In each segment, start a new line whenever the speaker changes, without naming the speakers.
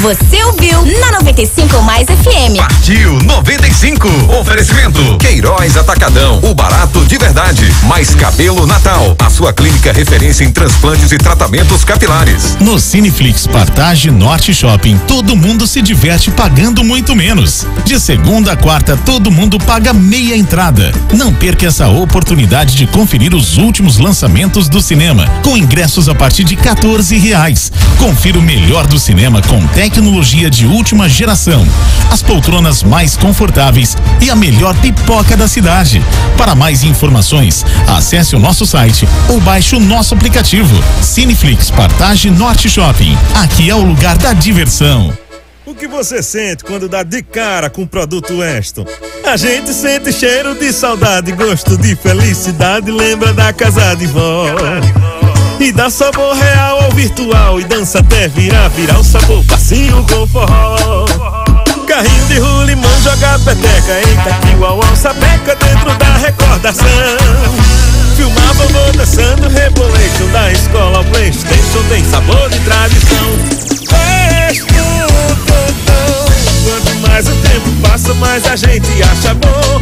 Você ouviu na 95 Mais FM.
Partiu 95. Oferecimento Queiroz Atacadão, o barato de verdade. Mais Cabelo Natal, a sua clínica referência em transplantes e tratamentos capilares.
No Cineflix Partage Norte Shopping, todo mundo se diverte pagando muito menos. De segunda a quarta, todo mundo paga meia entrada. Não perca essa oportunidade de conferir os últimos lançamentos do cinema, com ingressos a partir de R$14. Confira o melhor do cinema com tecnologia de última geração, as poltronas mais confortáveis e a melhor pipoca da cidade. Para mais informações, acesse o nosso site ou baixe o nosso aplicativo. Cineflix Partage Norte Shopping. Aqui é o lugar da diversão.
O que você sente quando dá de cara com o produto Weston? A gente sente cheiro de saudade, gosto de felicidade, lembra da casa de vó. E dá sabor real ao virtual e dança até virar o sabor passinho com forró. Carrinho de rolimã, joga peteca, eita que uau, sapeca dentro da recordação. Filmava vovô dançando Rebolation, da escola ao PlayStation, tem sabor de tradição. Quanto mais o tempo passa, mais a gente acha bom.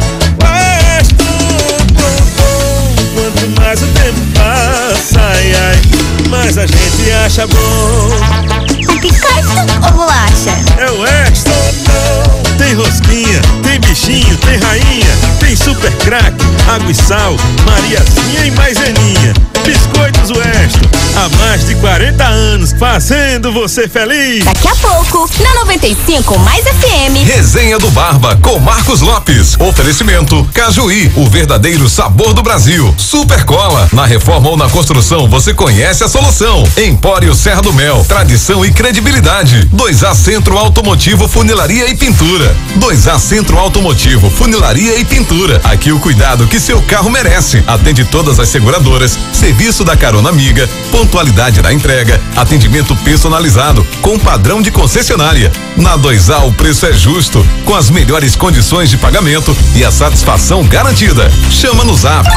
Quanto mais o tempo passa, ai, ai, mais a gente acha bom.
Um picardo ou bolacha?
É o Weston. Tem rosquinha, tem bichinho, tem rainha, tem super crack, água e sal, Mariazinha e maizeninha. Biscoitos Weston, há mais de 40 anos, fazendo você feliz.
Daqui a pouco, na 95 Mais FM.
Resenha do Barba com Marcos Lopes. Oferecimento Cajuí, o verdadeiro sabor do Brasil. Super Cola, na reforma ou na construção você conhece a solução. Empório Serra do Mel, tradição e credibilidade. 2A Centro Automotivo Funilaria e Pintura. 2A Centro Automotivo Funilaria e Pintura. Aqui o cuidado que seu carro merece. Atende todas as seguradoras, serviço da carona amiga, pontualidade na entrega, atendimento personalizado com padrão de concessionária. Na 2A o preço é justo, com as melhores condições de pagamento e a satisfação garantida. Chama no Zap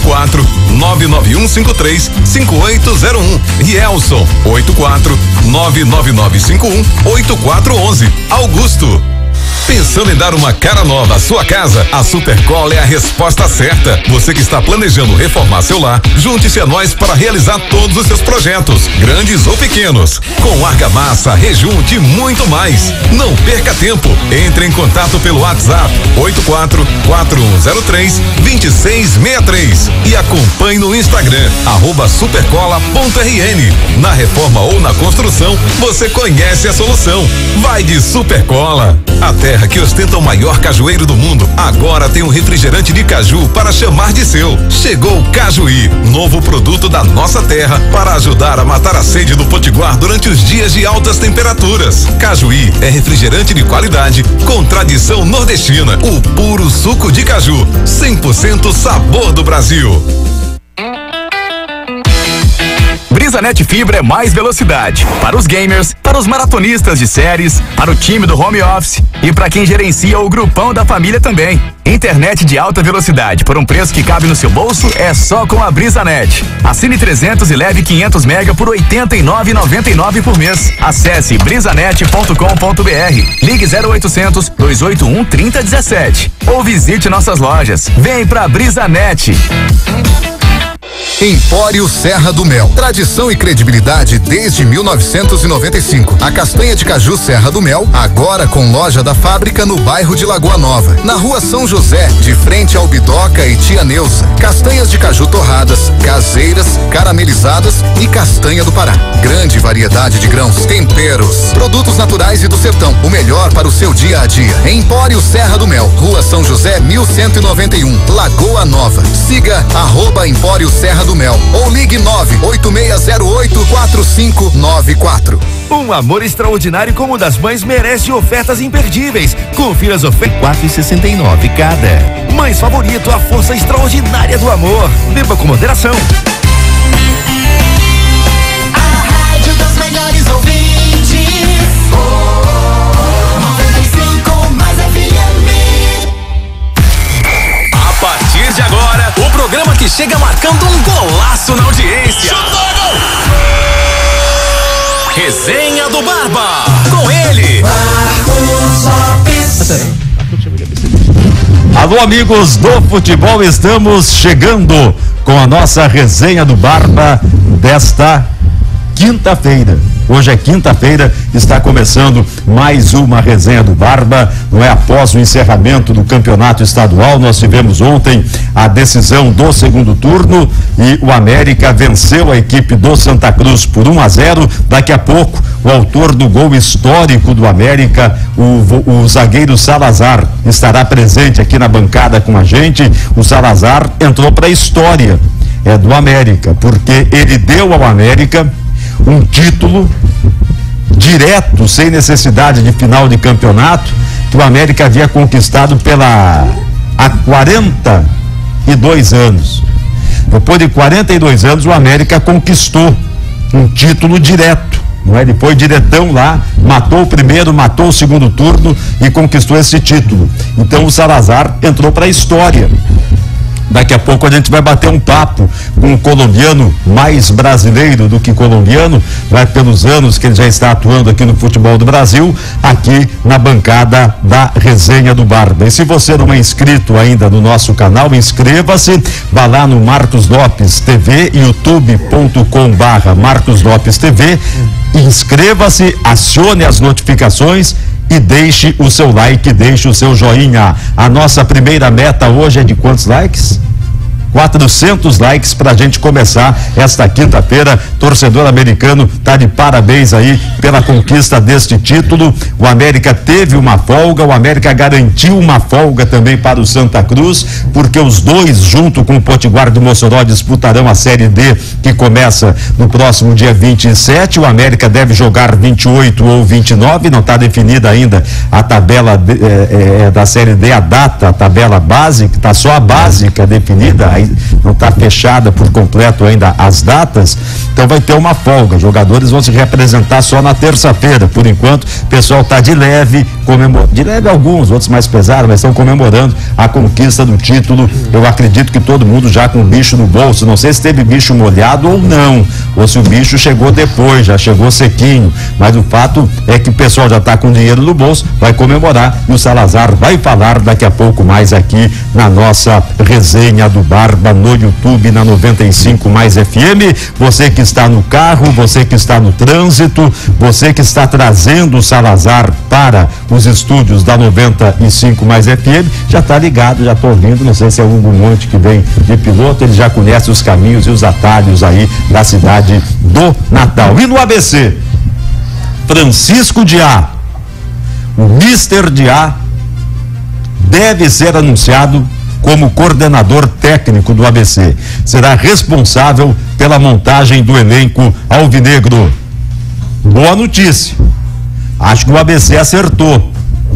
84-99153-5801. Rielson 84-99951-8411. Augusto. Pensando em dar uma cara nova à sua casa? A Supercola é a resposta certa. Você que está planejando reformar seu lar, junte-se a nós para realizar todos os seus projetos, grandes ou pequenos. Com argamassa, rejunte e muito mais. Não perca tempo. Entre em contato pelo WhatsApp 84-4103-2663 e acompanhe no Instagram @supercola.rn. Na reforma ou na construção, você conhece a solução. Vai de Supercola. A terra que ostenta o maior cajueiro do mundo, agora tem um refrigerante de caju para chamar de seu. Chegou o Cajuí, novo produto da nossa terra para ajudar a matar a sede do potiguar durante os dias de altas temperaturas. Cajuí é refrigerante de qualidade com tradição nordestina, o puro suco de caju, 100% sabor do Brasil.
BrisaNet Fibra é mais velocidade para os gamers, para os maratonistas de séries, para o time do home office e para quem gerencia o grupão da família também. Internet de alta velocidade por um preço que cabe no seu bolso é só com a BrisaNet. Assine 300 e leve 500 mega por R$ 89,99 por mês. Acesse brisanet.com.br, ligue 0800 281 3017 ou visite nossas lojas. Vem pra BrisaNet.
Empório Serra do Mel, tradição e credibilidade desde 1995. A castanha de caju Serra do Mel, agora com loja da fábrica no bairro de Lagoa Nova, na rua São José, de frente ao Bidoca e Tia Neuza. Castanhas de caju torradas, caseiras, caramelizadas e castanha do Pará. Grande variedade de grãos, temperos, produtos naturais e do sertão. O melhor para o seu dia a dia. Empório Serra do Mel, rua São José 1191, Lagoa Nova. Siga @Empório Serra do Mel ou ligue 98608-4594.
Um amor extraordinário como o das mães merece ofertas imperdíveis. Confira as ofertas R$4,69 cada. Mães Favorito, a força extraordinária do amor. Beba com moderação.
A rádio dos melhores ouvintes. 95 Mais FM.
A partir de agora, o programa que chega marcando um golaço na audiência. Resenha do Barba.
com ele.
Marcos Lopes.
Alô, amigos do futebol, estamos chegando com a nossa resenha do Barba desta quinta-feira. Hoje é quinta-feira, está começando mais uma resenha do Barba, não é? Após o encerramento do campeonato estadual, nós tivemos ontem a decisão do segundo turno e o América venceu a equipe do Santa Cruz por 1-0. Daqui a pouco, o autor do gol histórico do América, o zagueiro Salazar, estará presente aqui na bancada com a gente. O Salazar entrou para a história do América, porque ele deu ao América um título direto, sem necessidade de final de campeonato, que o América havia conquistado há 42 anos. Depois de 42 anos, o América conquistou um título direto, não é? Depois diretão lá, matou o primeiro, matou o segundo turno e conquistou esse título. Então o Salazar entrou para a história. Daqui a pouco a gente vai bater um papo com um colombiano, mais brasileiro do que colombiano, vai pelos anos que ele já está atuando aqui no futebol do Brasil, aqui na bancada da resenha do Barba. E se você não é inscrito ainda no nosso canal, inscreva-se, vá lá no Marcos Lopes TV, youtube.com/Marcos Lopes TV, inscreva-se, acione as notificações e deixe o seu like, deixe o seu joinha. A nossa primeira meta hoje é de quantos likes? 400 likes pra gente começar esta quinta-feira. Torcedor americano tá de parabéns aí pela conquista deste título. O América teve uma folga, o América garantiu uma folga também para o Santa Cruz, porque os dois, junto com o Potiguar de Mossoró, disputarão a Série D, que começa no próximo dia 27. O América deve jogar 28 ou 29, não está definida ainda a tabela da Série D, a data, a tabela básica, tá só a básica definida, não está fechada por completo ainda as datas, então vai ter uma folga. Jogadores vão se representar só na terça-feira. Por enquanto, o pessoal está de leve, de leve alguns, outros mais pesados, mas estão comemorando a conquista do título. Eu acredito que todo mundo já com o bicho no bolso. Não sei se teve bicho molhado ou não, ou se o bicho chegou depois, já chegou sequinho, mas o fato é que o pessoal já está com dinheiro no bolso, vai comemorar, e o Salazar vai falar daqui a pouco mais aqui na nossa resenha do Barba no YouTube, na 95 Mais FM. Você que está no carro, você que está no trânsito, você que está trazendo o Salazar para os estúdios da 95 Mais FM, já está ligado, já estou ouvindo. Não sei se é o Hugo Monte que vem de piloto, ele já conhece os caminhos e os atalhos aí da cidade do Natal. E no ABC, Francisco Diá, o Mister Diá, deve ser anunciado como coordenador técnico do ABC. Será responsável pela montagem do elenco alvinegro. Boa notícia. Acho que o ABC acertou.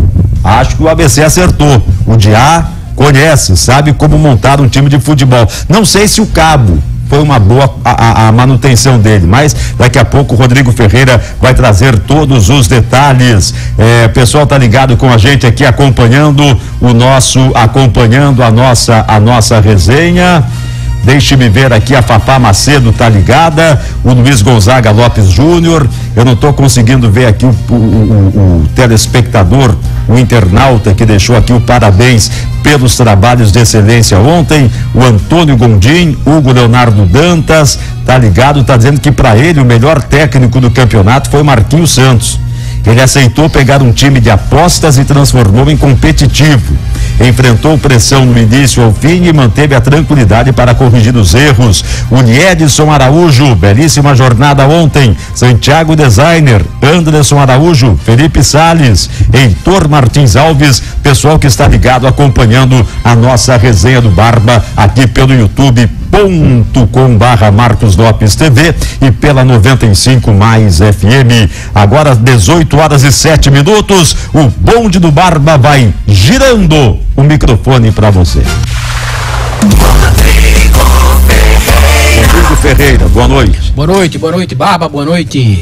O Diá conhece, sabe como montar um time de futebol. Não sei se o Cabo foi uma boa a manutenção dele, mas daqui a pouco o Rodrigo Ferreira vai trazer todos os detalhes. O pessoal tá ligado com a gente aqui, acompanhando a nossa resenha. Deixe-me ver aqui, a Fafá Macedo tá ligada, o Luiz Gonzaga Lopes Júnior. Eu não estou conseguindo ver aqui o telespectador, o internauta que deixou aqui o parabéns pelos trabalhos de excelência ontem. O Antônio Gondim, Hugo Leonardo Dantas, tá ligado, tá dizendo que para ele o melhor técnico do campeonato foi Marquinhos Santos. Ele aceitou pegar um time de apostas e transformou em competitivo. Enfrentou pressão no início ao fim e manteve a tranquilidade para corrigir os erros. O Edson Araújo, belíssima jornada ontem. Santiago Designer, Anderson Araújo, Felipe Salles, Heitor Martins Alves, pessoal que está ligado acompanhando a nossa resenha do Barba aqui pelo youtube.com/Marcos Lopes TV e pela 95 Mais FM. Agora 18h07, o bonde do Barba vai girando o microfone para você. Rodrigo Ferreira, boa noite.
Boa noite, Barba, boa noite,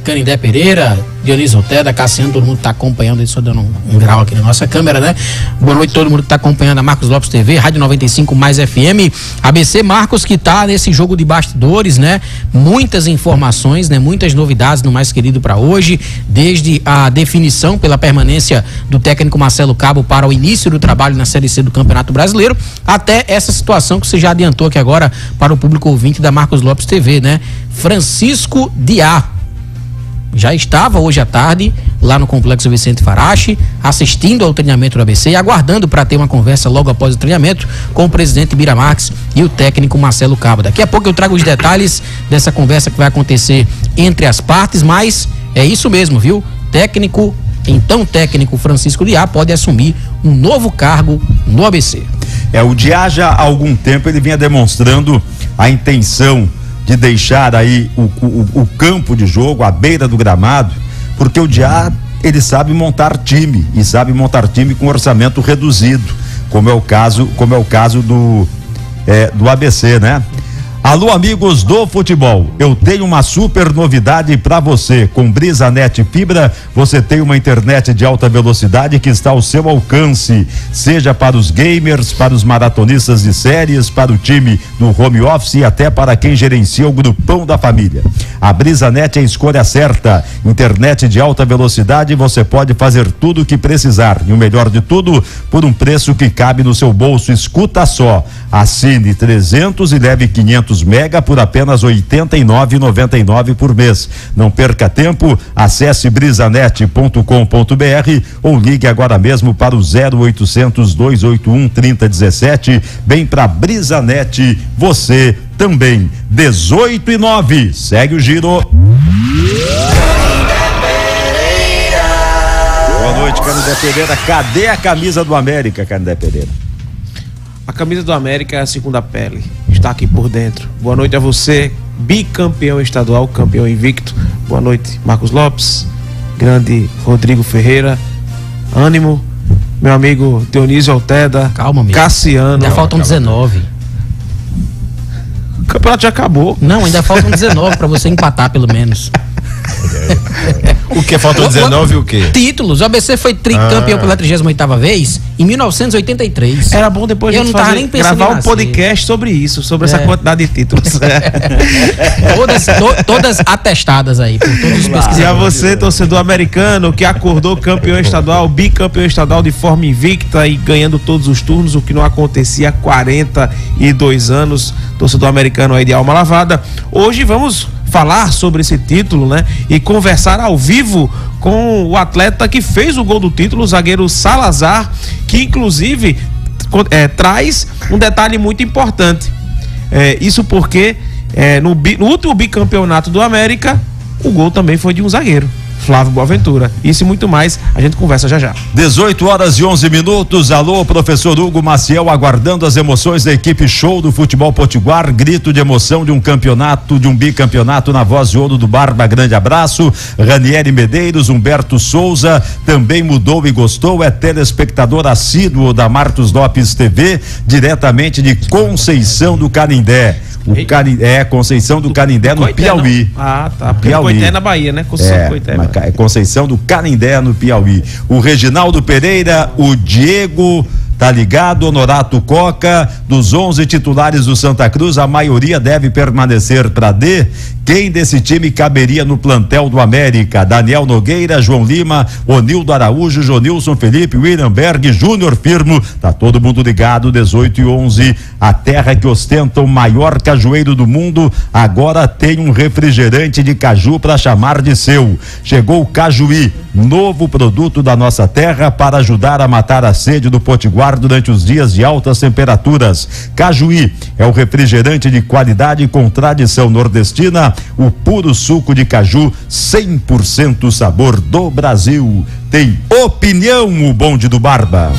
Canindé Pereira, Dionísio Oteda, Cassiano, todo mundo está acompanhando, só dando um grau aqui na nossa câmera, né? Boa noite todo mundo que está acompanhando a Marcos Lopes TV, Rádio 95 mais FM, ABC Marcos, que está nesse jogo de bastidores, né? Muitas informações, né? Muitas novidades no Mais Querido para hoje, desde a definição pela permanência do técnico Marcelo Cabo para o início do trabalho na Série C do Campeonato Brasileiro, até essa situação que você já adiantou aqui agora para o público ouvinte da Marcos Lopes TV, né? Francisco Diá já estava hoje à tarde lá no Complexo Vicente Farache, assistindo ao treinamento do ABC e aguardando para ter uma conversa logo após o treinamento com o presidente Bira Marques e o técnico Marcelo Cabo. Daqui a pouco eu trago os detalhes dessa conversa que vai acontecer entre as partes, mas é isso mesmo, viu? Técnico Francisco Diá pode assumir um novo cargo no ABC.
O Diá já há algum tempo ele vinha demonstrando a intenção de deixar aí o campo de jogo, à beira do gramado, porque o Diá, ele sabe montar time, e sabe montar time com orçamento reduzido, como é o caso do ABC, né? Alô, amigos do futebol, eu tenho uma super novidade para você. Com BrisaNet Fibra, você tem uma internet de alta velocidade que está ao seu alcance, seja para os gamers, para os maratonistas de séries, para o time no home office e até para quem gerencia o grupão da família. A BrisaNet é a escolha certa. Internet de alta velocidade, você pode fazer tudo o que precisar. E o melhor de tudo, por um preço que cabe no seu bolso. Escuta só, assine 300 e leve 500 mega por apenas R$ 89,99 por mês. Não perca tempo, acesse brisanet.com.br ou ligue agora mesmo para o 0800 281 3017. Vem para BrisaNet, você também. 18:09. Segue o giro. Boa noite, Canindé Pereira. Cadê a camisa do América, Canindé Pereira?
A camisa do América é a segunda pele, está aqui por dentro. Boa noite a você, bicampeão estadual, campeão invicto. Boa noite, Marcos Lopes, grande Rodrigo Ferreira, ânimo, meu amigo Dionísio Oteda.
Calma, amigo.
Cassiano.
Ainda faltam 19.
O campeonato já acabou.
Não, ainda faltam 19 para você empatar pelo menos.
O que? Faltam 19 e o quê?
Títulos. O ABC foi tricampeão pela 38ª vez em 1983.
Era bom depois
eu não tava nem pensando
gravar
em
um podcast sobre isso, sobre essa quantidade de títulos.
todas atestadas aí por todos os pesquisadores.
E a você, torcedor americano, que acordou campeão estadual, bicampeão estadual de forma invicta e ganhando todos os turnos, o que não acontecia há 42 anos, torcedor americano aí de alma lavada. Hoje vamos falar sobre esse título, né? E conversar ao vivo com o atleta que fez o gol do título, o zagueiro Salazar, que inclusive traz um detalhe muito importante. Isso porque no último bicampeonato do América, o gol também foi de um zagueiro, Flávio Boaventura. Isso e muito mais, a gente conversa já já.
18h11. Alô, professor Hugo Maciel, aguardando as emoções da equipe show do Futebol Potiguar. Grito de emoção de um campeonato, de um bicampeonato na voz de ouro do Barba. Grande abraço. Ranieri Medeiros, Humberto Souza também mudou e gostou, é telespectador assíduo da Marcos Lopes TV, diretamente de Conceição do Canindé. Conceição do Canindé, no Piauí.
Não. Ah, tá. Porque Coité é na Bahia, né?
Conceição do Canindé, no Piauí. O Reginaldo Pereira, o Diego, tá ligado? Honorato Coca, dos 11 titulares do Santa Cruz, a maioria deve permanecer para D. Quem desse time caberia no plantel do América? Daniel Nogueira, João Lima, Onildo Araújo, Jonilson Felipe, William Berg, Júnior Firmo. Tá todo mundo ligado. 18h11. A terra que ostenta o maior cajueiro do mundo agora tem um refrigerante de caju para chamar de seu. Chegou o Cajuí, novo produto da nossa terra para ajudar a matar a sede do Potiguar durante os dias de altas temperaturas. Cajuí é o refrigerante de qualidade com tradição nordestina, o puro suco de caju, 100% sabor do Brasil. Tem opinião, o bonde do Barba.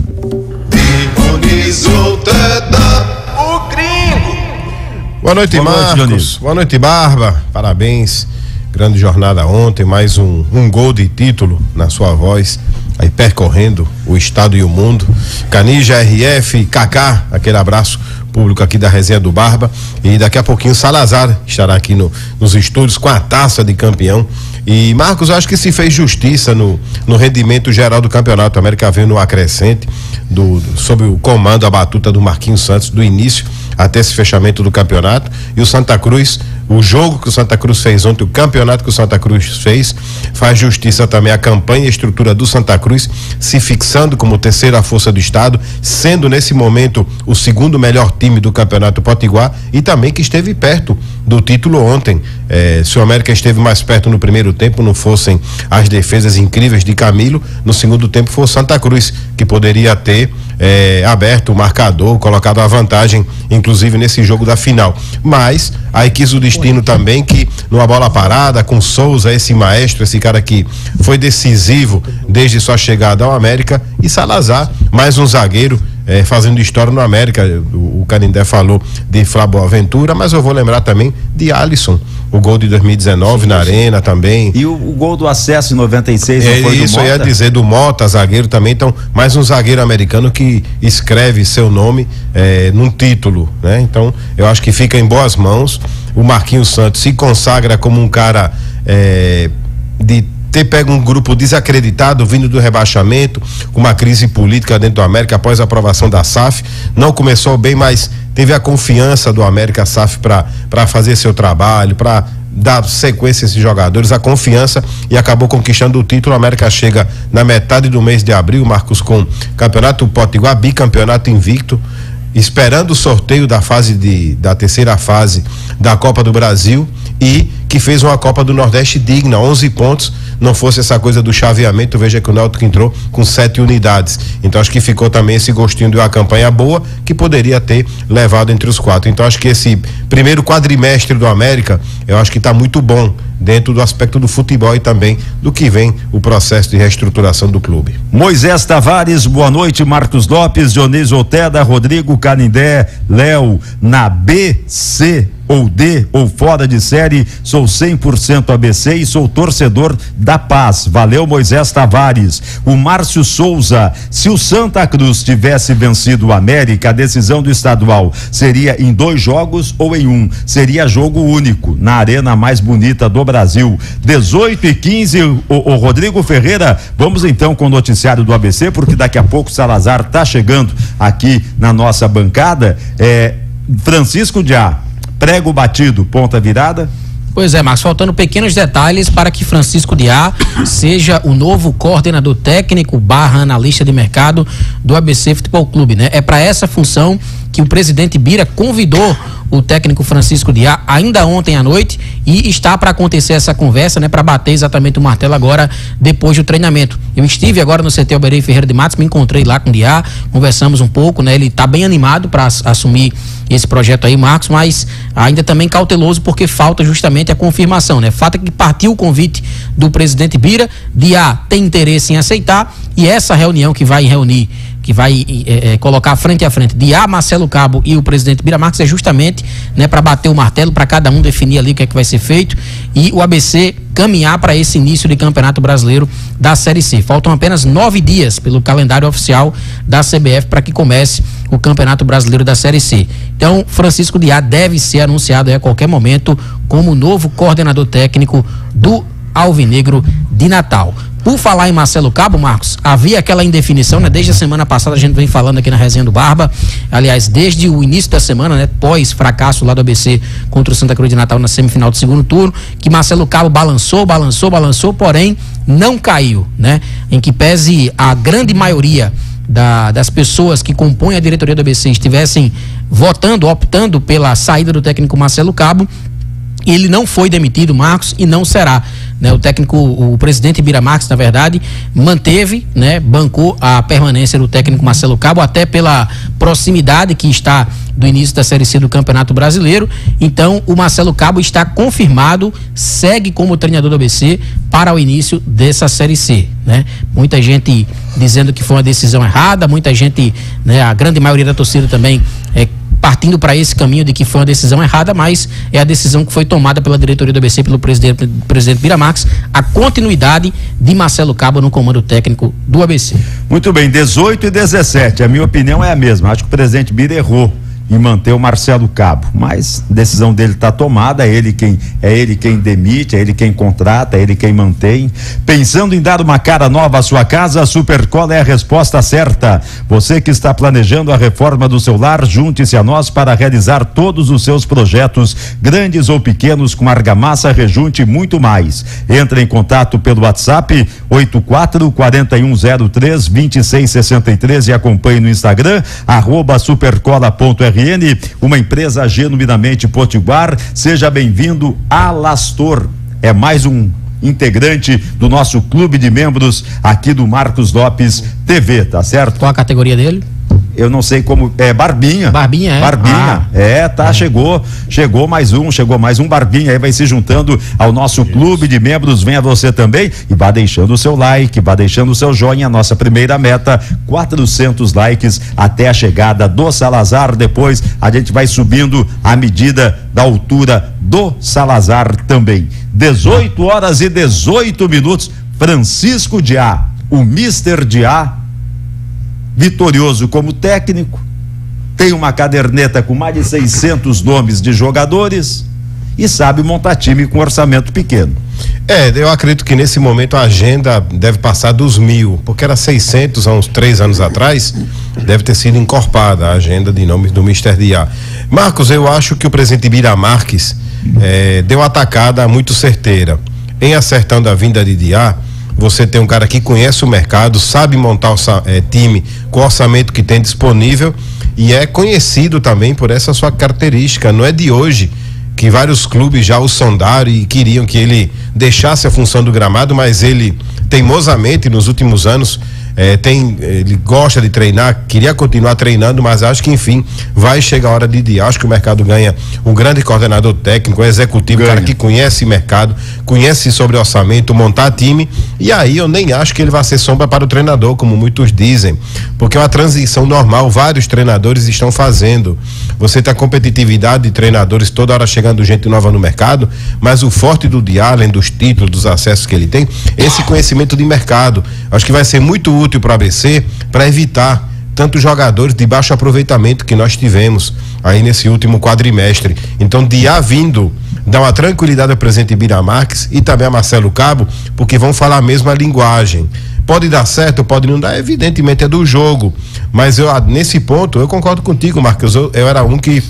O gringo. Boa noite, Marcos. Boa noite, Barba. Parabéns. Grande jornada ontem, mais um gol de título na sua voz, aí percorrendo o estado e o mundo. Canija, RF, Kaká, aquele abraço público aqui da resenha do Barba. E daqui a pouquinho Salazar estará aqui nos estúdios com a taça de campeão. E Marcos, eu acho que se fez justiça no rendimento geral do campeonato. A América veio no acrescente sob o comando, a batuta do Marquinhos Santos, do início até esse fechamento do campeonato. E o Santa Cruz, o jogo que o Santa Cruz fez ontem, o campeonato que o Santa Cruz fez, faz justiça também à campanha e a estrutura do Santa Cruz, se fixando como terceira força do estado, sendo nesse momento o segundo melhor time do campeonato potiguar, e também que esteve perto do título ontem. Se o América esteve mais perto no primeiro tempo, não fossem as defesas incríveis de Camilo, no segundo tempo foi o Santa Cruz que poderia ter aberto o marcador, colocado a vantagem, inclusive nesse jogo da final. Mas aí quis o destino também que numa bola parada com Souza, esse maestro, esse cara que foi decisivo desde sua chegada ao América, e Salazar, mais um zagueiro fazendo história no América. O Canindé falou de Flávio Boaventura, mas eu vou lembrar também de Alisson, o gol de 2019 na Arena também.
E o gol do acesso em 96 não foi
isso,
do Mota?
Eu ia dizer do Mota, zagueiro também. Então, mais um zagueiro americano que escreve seu nome num título, né? Então, eu acho que fica em boas mãos. O Marquinhos Santos se consagra como um cara de ter pego um grupo desacreditado, vindo do rebaixamento, com uma crise política dentro do América após a aprovação da SAF. Não começou bem, mas teve a confiança do América SAF para fazer seu trabalho, para dar sequência a esses jogadores, a confiança, e acabou conquistando o título. O América chega na metade do mês de abril, Marcos, com Campeonato Potiguar, bicampeonato invicto, esperando o sorteio da terceira fase da Copa do Brasil, e que fez uma Copa do Nordeste digna, 11 pontos. Não fosse essa coisa do chaveamento, veja que o Náutico entrou com 7 unidades. Então acho que ficou também esse gostinho de uma campanha boa, que poderia ter levado entre os 4. Então acho que esse primeiro quadrimestre do América, eu acho que está muito bom dentro do aspecto do futebol e também do que vem o processo de reestruturação do clube.
Moisés Tavares, boa noite. Marcos Lopes, Dionísio Oteda, Rodrigo Canindé, Léo, na B, C ou D ou fora de série, sou 100% ABC e sou torcedor da Paz. Valeu, Moisés Tavares. O Márcio Souza, se o Santa Cruz tivesse vencido o América, a decisão do estadual seria em 2 jogos ou em 1? Seria jogo único, na arena mais bonita do Brasil. 18h15, o Rodrigo Ferreira, vamos então com o noticiário do ABC, porque daqui a pouco o Salazar tá chegando aqui na nossa bancada. Francisco Diá, prego batido, ponta virada?
Pois é, Marcos, faltando pequenos detalhes para que Francisco Diá seja o novo coordenador técnico / analista de mercado do ABC Futebol Clube, né? É para essa função que o presidente Bira convidou o técnico Francisco Diá ainda ontem à noite, e está para acontecer essa conversa, né, para bater exatamente o martelo agora depois do treinamento. Eu estive agora no CT Alberei Ferreira de Matos, me encontrei lá com o Diá, conversamos um pouco, né? Ele está bem animado para assumir esse projeto aí, Marcos, mas ainda também cauteloso porque falta justamente a confirmação, né? Falta que partiu o convite do presidente Bira, Diá tem interesse em aceitar, e essa reunião que vai colocar frente a frente Diá, Marcelo Cabo e o presidente Bira Marques é justamente, né, para bater o martelo, para cada um definir ali o que é que vai ser feito e o ABC caminhar para esse início de Campeonato Brasileiro da Série C. Faltam apenas 9 dias pelo calendário oficial da CBF para que comece o Campeonato Brasileiro da Série C. Então, Francisco Diá deve ser anunciado a qualquer momento como novo coordenador técnico do Alvinegro de Natal. Por falar em Marcelo Cabo, Marcos, havia aquela indefinição, né? Desde a semana passada a gente vem falando aqui na Resenha do Barba, aliás, desde o início da semana, né? Pós fracasso lá do ABC contra o Santa Cruz de Natal na semifinal do segundo turno, que Marcelo Cabo balançou, porém não caiu, né? Em que pese a grande maioria das pessoas que compõem a diretoria do ABC estivessem optando pela saída do técnico Marcelo Cabo, ele não foi demitido, Marcos, e não será, né? O presidente Bira Marques, na verdade, manteve, né, bancou a permanência do técnico Marcelo Cabo, até pela proximidade que está do início da Série C do Campeonato Brasileiro. Então, o Marcelo Cabo está confirmado, segue como treinador do ABC para o início dessa Série C, né? Muita gente dizendo que foi uma decisão errada, muita gente, né, a grande maioria da torcida também partindo para esse caminho de que foi uma decisão errada, mas é a decisão que foi tomada pela diretoria do ABC, pelo presidente Bira Marques, a continuidade de Marcelo Cabo no comando técnico do ABC.
Muito bem, 18 e 17, a minha opinião é a mesma. Acho que o presidente Bira errou em manter o Marcelo Cabo, mas a decisão dele está tomada, é ele quem demite, é ele quem contrata, é ele quem mantém. Pensando em dar uma cara nova à sua casa, a Supercola é a resposta certa. Você que está planejando a reforma do seu lar, junte-se a nós para realizar todos os seus projetos, grandes ou pequenos, com argamassa, rejunte e muito mais. Entre em contato pelo WhatsApp 84-4103-2663 e acompanhe no Instagram @supercola.rn, uma empresa genuinamente potiguar. Seja bem-vindo a Lastor, é mais um integrante do nosso clube de membros aqui do Marcos Lopes TV, tá certo?
Qual a categoria dele?
Eu não sei como, Barbinha.
Barbinha, é?
Barbinha, chegou mais um Barbinha, aí vai se juntando ao nosso clube de membros. Venha você também e vá deixando o seu like, vá deixando o seu joinha. Nossa primeira meta, 400 likes até a chegada do Salazar. Depois a gente vai subindo à medida da altura do Salazar também. 18h18. Francisco Diá, o Mister Diá, vitorioso como técnico, tem uma caderneta com mais de 600 nomes de jogadores e sabe montar time com orçamento pequeno.
Eu acredito que nesse momento a agenda deve passar dos 1.000, porque era 600 há uns 3 anos atrás, deve ter sido encorpada a agenda de nomes do Mister Diá. Marcos, eu acho que o presidente Bira Marques deu uma atacada muito certeira. Em acertando a vinda de Diá, você tem um cara que conhece o mercado, sabe montar time com o orçamento que tem disponível e é conhecido também por essa sua característica. Não é de hoje que vários clubes já o sondaram e queriam que ele deixasse a função do gramado, mas ele teimosamente nos últimos anos ele gosta de treinar, queria continuar treinando, mas acho que enfim vai chegar a hora de Diá. Acho que o mercado ganha um grande coordenador técnico, um executivo, um cara que conhece mercado, conhece sobre orçamento, montar time, e aí eu nem acho que ele vai ser sombra para o treinador, como muitos dizem, porque é uma transição normal, vários treinadores estão fazendo. Você tem a competitividade de treinadores toda hora chegando gente nova no mercado, mas o forte do Diá, além dos títulos, dos acessos que ele tem, esse conhecimento de mercado. Acho que vai ser muito útil para o ABC, para evitar tantos jogadores de baixo aproveitamento que nós tivemos aí nesse último quadrimestre. Então, Diá vindo dá uma tranquilidade ao presidente Bira Marques e também a Marcelo Cabo, porque vão falar a mesma linguagem. Pode dar certo, pode não dar, evidentemente é do jogo, mas nesse ponto eu concordo contigo, Marcos. Eu era um que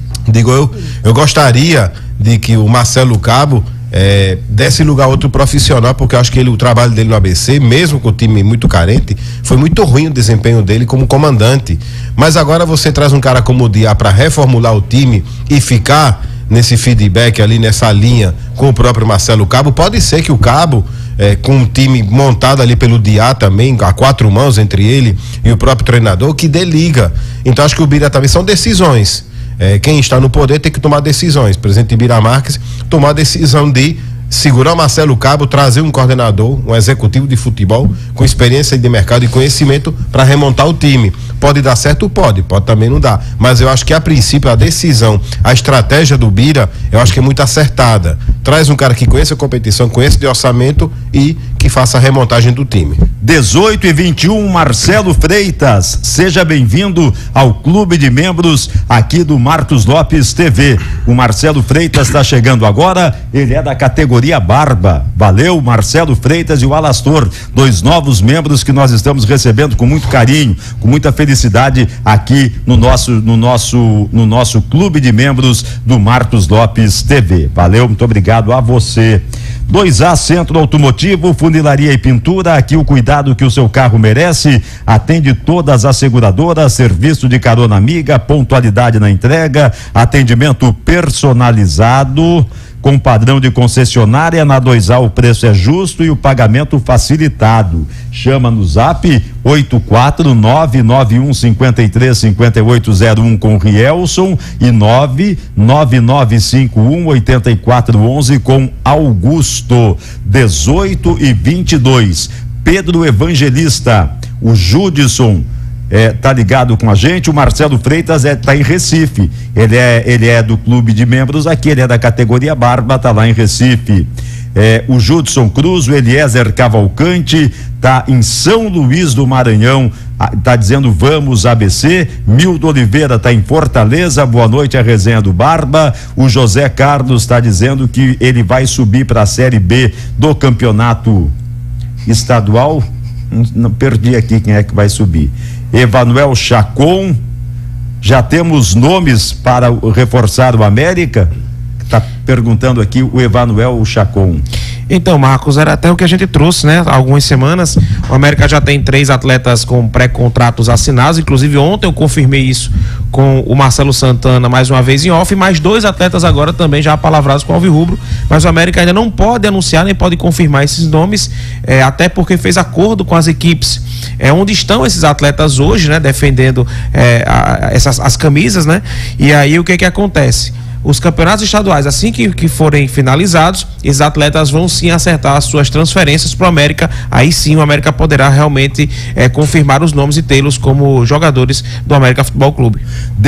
eu gostaria de que o Marcelo Cabo desse lugar a outro profissional, porque eu acho que o trabalho dele no ABC, mesmo com o time muito carente, foi muito ruim o desempenho dele como comandante. Mas agora você traz um cara como o Diá para reformular o time e ficar nesse feedback ali, nessa linha com o próprio Marcelo Cabo. Pode ser que o Cabo, com um time montado ali pelo Diá também, a 4 mãos entre ele e o próprio treinador, que dê liga. Então acho que o Bira também são decisões. Quem está no poder tem que tomar decisões. O presidente Bira Marques tomar a decisão de segurar o Marcelo Cabo, trazer um coordenador, um executivo de futebol com experiência de mercado e conhecimento para remontar o time. Pode dar certo? Pode também não dar. Mas eu acho que a princípio a decisão, a estratégia do Bira, eu acho que é muito acertada. Traz um cara que conhece a competição, conhece de orçamento e que faça a remontagem do time.
18h21, Marcelo Freitas, seja bem-vindo ao clube de membros aqui do Marcos Lopes TV. O Marcelo Freitas está chegando agora, ele é da categoria Barba. Valeu, Marcelo Freitas e o Alastor, 2 novos membros que nós estamos recebendo com muito carinho, com muita felicidade aqui no nosso clube de membros do Marcos Lopes TV. Valeu, muito obrigado a você. 2A Centro Automotivo, funilaria e pintura, aqui o cuidado que o seu carro merece. Atende todas as seguradoras, serviço de carona amiga, pontualidade na entrega, atendimento personalizado com padrão de concessionária. Na 2A o preço é justo e o pagamento facilitado. Chama no zap 84991535801 com Rielson e 999518411 com Augusto. 18h22, Pedro Evangelista, o Judson tá ligado com a gente. O Marcelo Freitas tá em Recife. Ele é do clube de membros aqui, ele é da categoria Barba, tá lá em Recife. O Judson Cruz, o Eliezer Cavalcante, tá em São Luís do Maranhão, tá dizendo vamos ABC. Mildo Oliveira tá em Fortaleza, boa noite, a resenha do Barba. O José Carlos tá dizendo que ele vai subir para a Série B do campeonato estadual. Não perdi aqui quem é que vai subir. Evanuel Chacon, já temos nomes para reforçar o América? Está perguntando aqui o Evanuel Chacon.
Então, Marcos, era até o que a gente trouxe, né? Há algumas semanas, o América já tem 3 atletas com pré-contratos assinados, inclusive ontem eu confirmei isso com o Marcelo Santana mais uma vez em off, mais 2 atletas agora também já apalavrados com o Alvirrubro, mas o América ainda não pode anunciar, nem pode confirmar esses nomes, até porque fez acordo com as equipes. Onde estão esses atletas hoje, né? Defendendo as camisas, né? E aí o que acontece? Os campeonatos estaduais, assim que forem finalizados, esses atletas vão sim acertar as suas transferências para o América. Aí sim o América poderá realmente confirmar os nomes e tê-los como jogadores do América Futebol Clube.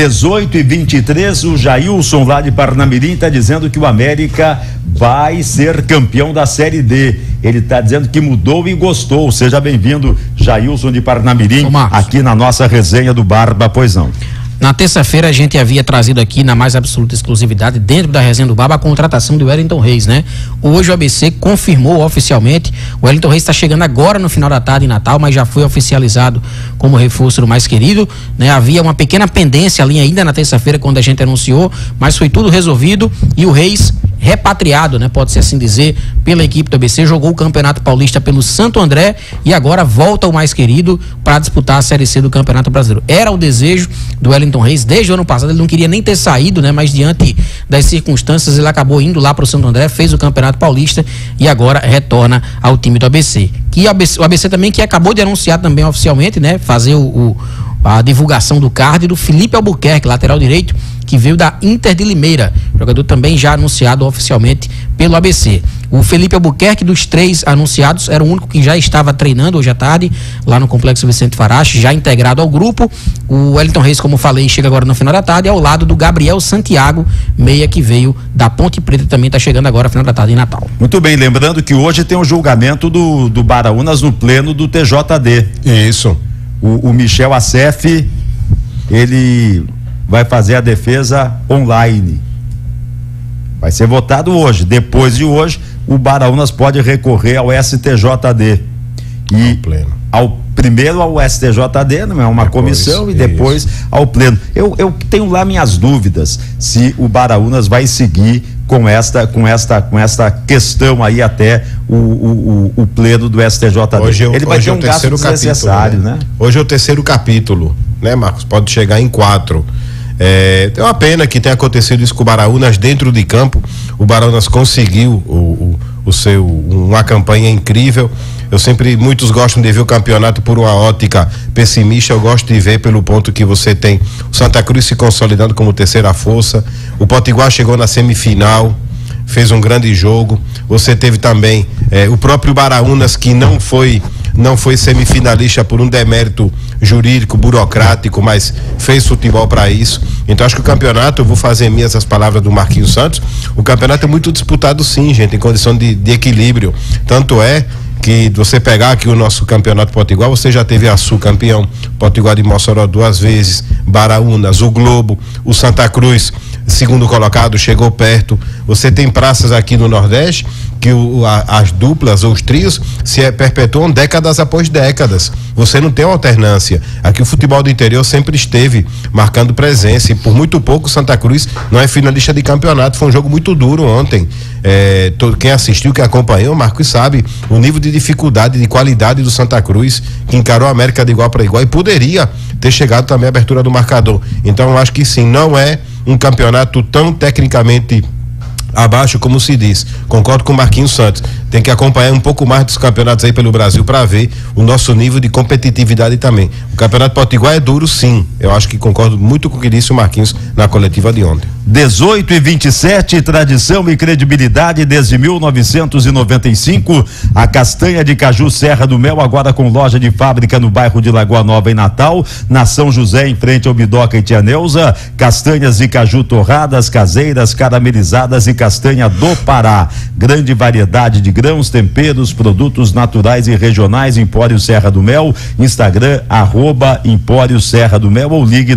18h23, o Jailson lá de Parnamirim está dizendo que o América vai ser campeão da Série D. Ele está dizendo que mudou e gostou. Seja bem-vindo, Jailson de Parnamirim, aqui na nossa resenha do Barba, pois não.
Na terça-feira a gente havia trazido aqui na mais absoluta exclusividade, dentro da resenha do Barba, a contratação do Wellington Reis, né? Hoje o ABC confirmou oficialmente, o Wellington Reis está chegando agora no final da tarde em Natal, mas já foi oficializado como reforço do mais querido, né? Havia uma pequena pendência ali ainda na terça-feira quando a gente anunciou, mas foi tudo resolvido e o Reis repatriado, né? Pode-se assim dizer, pela equipe do ABC, jogou o Campeonato Paulista pelo Santo André e agora volta o mais querido para disputar a Série C do Campeonato Brasileiro. Era o desejo do Wellington Reis desde o ano passado, ele não queria nem ter saído, né? Mas diante das circunstâncias ele acabou indo lá para o Santo André, fez o Campeonato Paulista e agora retorna ao time do ABC. O ABC também que acabou de anunciar também oficialmente, né? Fazer a divulgação do card do Felipe Albuquerque, lateral direito, que veio da Inter de Limeira, jogador também já anunciado oficialmente pelo ABC. O Felipe Albuquerque, dos 3 anunciados, era o único que já estava treinando hoje à tarde, lá no Complexo Vicente Farache, já integrado ao grupo. O Wellington Reis, como falei, chega agora no final da tarde, ao lado do Gabriel Santiago, meia que veio da Ponte Preta, também está chegando agora no final da tarde em Natal.
Muito bem, lembrando que hoje tem o julgamento do Baraunas no pleno do TJD.
Isso.
O Michel Assef, ele vai fazer a defesa online. Vai ser votado hoje. Depois de hoje, o Baraunas pode recorrer ao STJD. E primeiro ao STJD, não é uma comissão, e depois ao pleno. Eu tenho lá minhas dúvidas se o Baraunas vai seguir com esta questão aí até o pleno do STJD. Ele vai ter um gasto desnecessário, né?
Hoje é o terceiro capítulo, né, Marcos? Pode chegar em 4. É uma pena que tenha acontecido isso com o Baraunas dentro de campo. O Baraunas conseguiu uma campanha incrível. Muitos gostam de ver o campeonato por uma ótica pessimista. Eu gosto de ver pelo ponto que você tem o Santa Cruz se consolidando como terceira força. O Potiguar chegou na semifinal, fez um grande jogo. Você teve também o próprio Baraunas, que não foi semifinalista por um demérito jurídico, burocrático, mas fez futebol para isso. Então acho que o campeonato, eu vou fazer minhas as palavras do Marquinhos Santos, o campeonato é muito disputado sim, gente, em condição de equilíbrio. Tanto é que você pegar aqui o nosso campeonato potiguar, você já teve a Sul campeão, Potiguar de Mossoró 2 vezes, Baraunas, o Globo, o Santa Cruz, segundo colocado, chegou perto. Você tem praças aqui no Nordeste que as duplas ou os trios se perpetuam décadas após décadas. Você não tem uma alternância. Aqui o futebol do interior sempre esteve marcando presença e por muito pouco Santa Cruz não é finalista de campeonato. Foi um jogo muito duro ontem. Quem assistiu, quem acompanhou, Marcos sabe o nível de dificuldade, de qualidade do Santa Cruz, que encarou a América de igual para igual e poderia ter chegado também à abertura do marcador. Então eu acho que sim, não é um campeonato tão tecnicamente abaixo como se diz. Concordo com o Marquinhos Santos. tem que acompanhar um pouco mais dos campeonatos aí pelo Brasil para ver o nosso nível de competitividade também. O Campeonato Potiguar é duro, sim. Eu acho que concordo muito com o que disse o Marquinhos na coletiva de ontem.
18:27, tradição e credibilidade desde 1995. A castanha de caju Serra do Mel, agora com loja de fábrica no bairro de Lagoa Nova, em Natal, na São José, em frente ao Bidoca e Tia Neuza. Castanhas de caju torradas, caseiras, caramelizadas e castanha do Pará. Grande variedade de grãos, temperos, produtos naturais e regionais. Empório Serra do Mel, Instagram @Empório Serra do Mel, ou ligue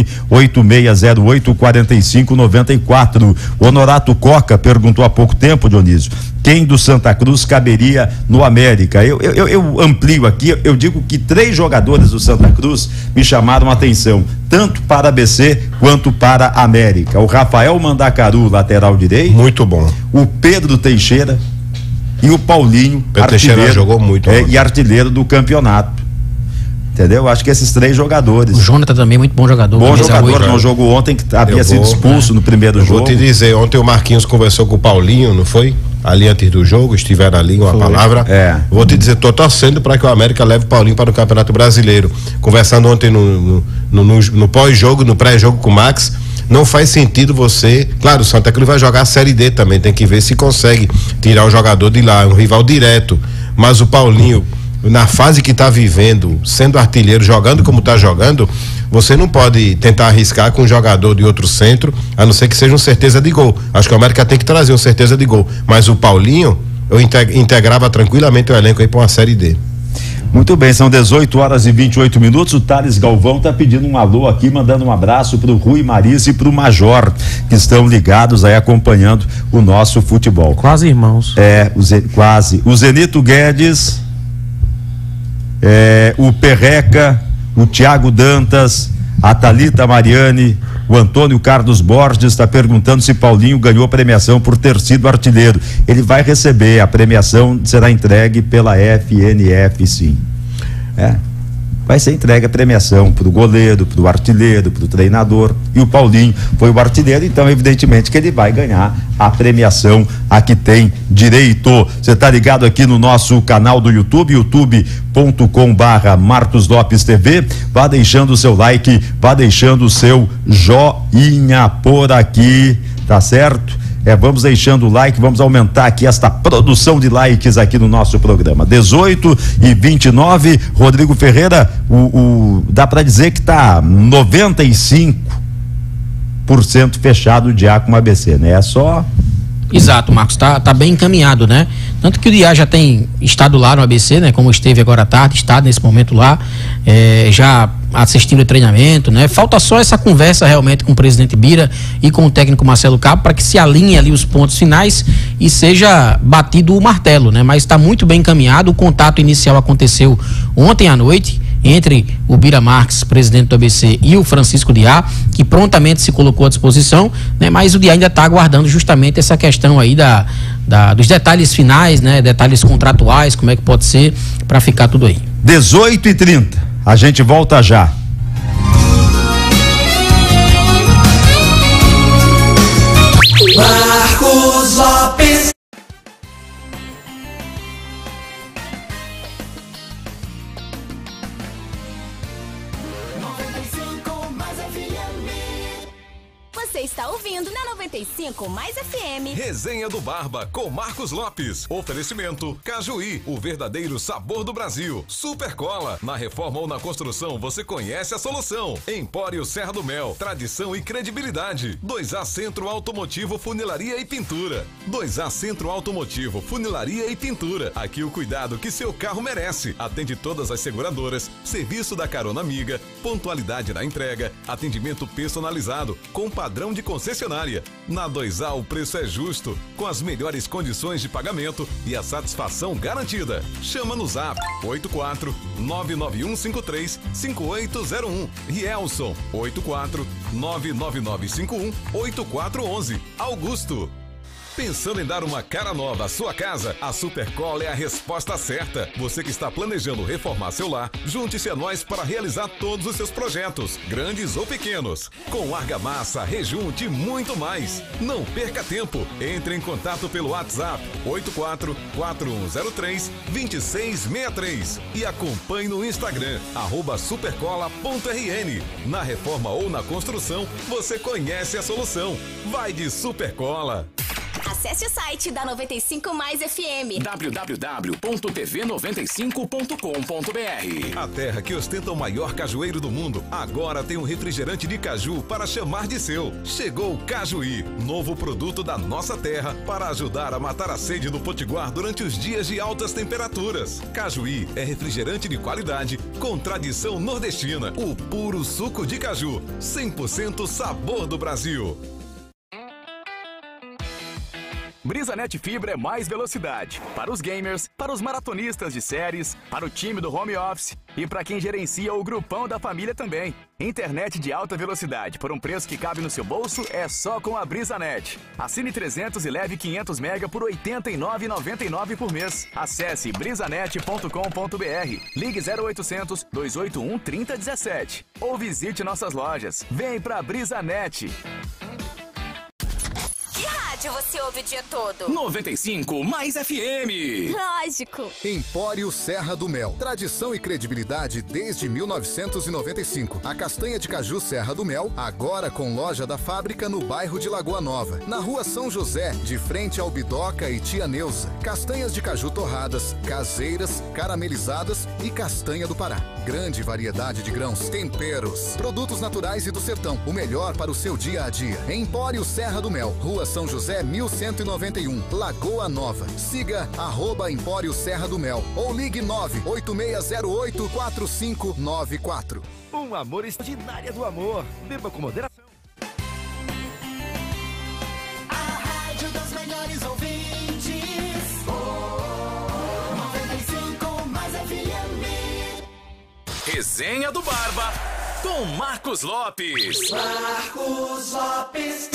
986084594. O Honorato Coca perguntou há pouco tempo, Dionísio, quem do Santa Cruz caberia no América? Eu amplio aqui, eu digo que 3 jogadores do Santa Cruz me chamaram a atenção, tanto para ABC quanto para América. O Rafael Mandacaru, lateral direito.
Muito bom.
O Pedro Teixeira e o Paulinho,
Pedro Teixeira jogou muito.
E artilheiro do campeonato. Entendeu? Acho que esses 3 jogadores.
O Jonathan também, muito bom jogador.
Bom jogador, no jogo ontem, que havia sido expulso no primeiro jogo.
Vou te dizer, ontem o Marquinhos conversou com o Paulinho, não foi? Ali antes do jogo, estiveram ali uma palavra. Vou te dizer, tô torcendo para que o América leve o Paulinho para o Campeonato Brasileiro. Conversando ontem no pós-jogo, no pré-jogo com o Max, não faz sentido você. Claro, o Santa Cruz vai jogar a Série D também, tem que ver se consegue tirar o jogador de lá, um rival direto. Mas o Paulinho, na fase que está vivendo, sendo artilheiro, jogando como está jogando, você não pode tentar arriscar com um jogador de outro centro, a não ser que seja uma certeza de gol. Acho que o América tem que trazer uma certeza de gol. Mas o Paulinho, eu integrava tranquilamente o elenco aí para uma Série D.
Muito bem, são 18h28. O Thales Galvão tá pedindo um alô aqui, mandando um abraço pro Rui Marisa e pro Major, que estão ligados aí acompanhando o nosso futebol.
Quase irmãos.
Quase. O Zenito Guedes, o Perreca, o Tiago Dantas, a Thalita Mariani, o Antônio Carlos Borges está perguntando se Paulinho ganhou premiação por ter sido artilheiro. Ele vai receber, a premiação será entregue pela FNF, sim. Vai ser entregue a premiação pro goleiro, pro artilheiro, pro treinador, e o Paulinho foi o artilheiro, então evidentemente que ele vai ganhar a premiação a que tem direito. Você tá ligado aqui no nosso canal do YouTube, youtube.com/Marcos Lopes TV. Vá deixando o seu like, vá deixando o seu joinha por aqui, tá certo? Vamos deixando o like, vamos aumentar aqui esta produção de likes aqui no nosso programa. 18h29, Rodrigo Ferreira, dá para dizer que tá 95% fechado o DIA com o ABC, né? É só...
Exato, Marcos, tá bem encaminhado, né? Tanto que o DIA já tem estado lá no ABC, né? Como esteve agora à tarde, está nesse momento lá, já assistindo o treinamento, né? Falta só essa conversa realmente com o presidente Bira e com o técnico Marcelo Cabo para que se alinhem ali os pontos finais e seja batido o martelo, né? Mas está muito bem encaminhado. O contato inicial aconteceu ontem à noite entre o Bira Marques, presidente do ABC, e o Francisco Diá, que prontamente se colocou à disposição, né? Mas o Diá ainda está aguardando justamente essa questão aí dos detalhes finais, né? Detalhes contratuais, como é que pode ser, para ficar tudo aí.
18h30, a gente volta já.
Marcos Lopes.
Você está ouvindo na 95 Mais FM.
Resenha do Barba com Marcos Lopes. Oferecimento Cajuí, o verdadeiro sabor do Brasil. Super Cola, na reforma ou na construção você conhece a solução. Empório Serra do Mel, tradição e credibilidade. 2A Centro Automotivo Funilaria e Pintura. 2A Centro Automotivo Funilaria e Pintura. Aqui o cuidado que seu carro merece. Atende todas as seguradoras, serviço da carona amiga, pontualidade na entrega, atendimento personalizado, com padrão de concessionária. Na 2A o preço é justo, com as melhores condições de pagamento e a satisfação garantida. Chama no Zap 84-99153-5801. Rielson 84-99951-8411. Augusto. Pensando em dar uma cara nova à sua casa? A Supercola é a resposta certa. Você que está planejando reformar seu lar, junte-se a nós para realizar todos os seus projetos, grandes ou pequenos. Com argamassa, rejunte e muito mais. Não perca tempo. Entre em contato pelo WhatsApp 844103-2663 e acompanhe no Instagram @supercola.rn. Na reforma ou na construção, você conhece a solução. Vai de Supercola.
Acesse o site da 95 Mais FM.
www.tv95.com.br. A terra que ostenta o maior cajueiro do mundo, agora tem um refrigerante de caju para chamar de seu. Chegou o Cajuí, novo produto da nossa terra para ajudar a matar a sede do potiguar durante os dias de altas temperaturas. Cajuí é refrigerante de qualidade com tradição nordestina. O puro suco de caju, 100% sabor do Brasil.
BrisaNet Fibra é mais velocidade. Para os gamers, para os maratonistas de séries, para o time do home office e para quem gerencia o grupão da família também. Internet de alta velocidade por um preço que cabe no seu bolso é só com a BrisaNet. Assine 300 e leve 500 mega por R$ 89,99 por mês. Acesse brisanet.com.br, ligue 0800 281 3017 ou visite nossas lojas. Vem pra BrisaNet.
Que rádio você ouve o dia todo?
95 Mais FM.
Lógico.
Empório Serra do Mel. Tradição e credibilidade desde 1995. A castanha de caju Serra do Mel, agora com loja da fábrica no bairro de Lagoa Nova. Na rua São José, de frente ao Bidoca e Tia Neuza. Castanhas de caju torradas, caseiras, caramelizadas e castanha do Pará. Grande variedade de grãos, temperos, produtos naturais e do sertão. O melhor para o seu dia a dia. Empório Serra do Mel. Rua São José 1191, Lagoa Nova. Siga @Empório Serra do Mel ou ligue 98608-4594.
Um amor extraordinário do amor. Beba com moderação.
A rádio dos melhores ouvintes. 95 Mais FM.
Resenha do Barba com Marcos Lopes.
Marcos Lopes.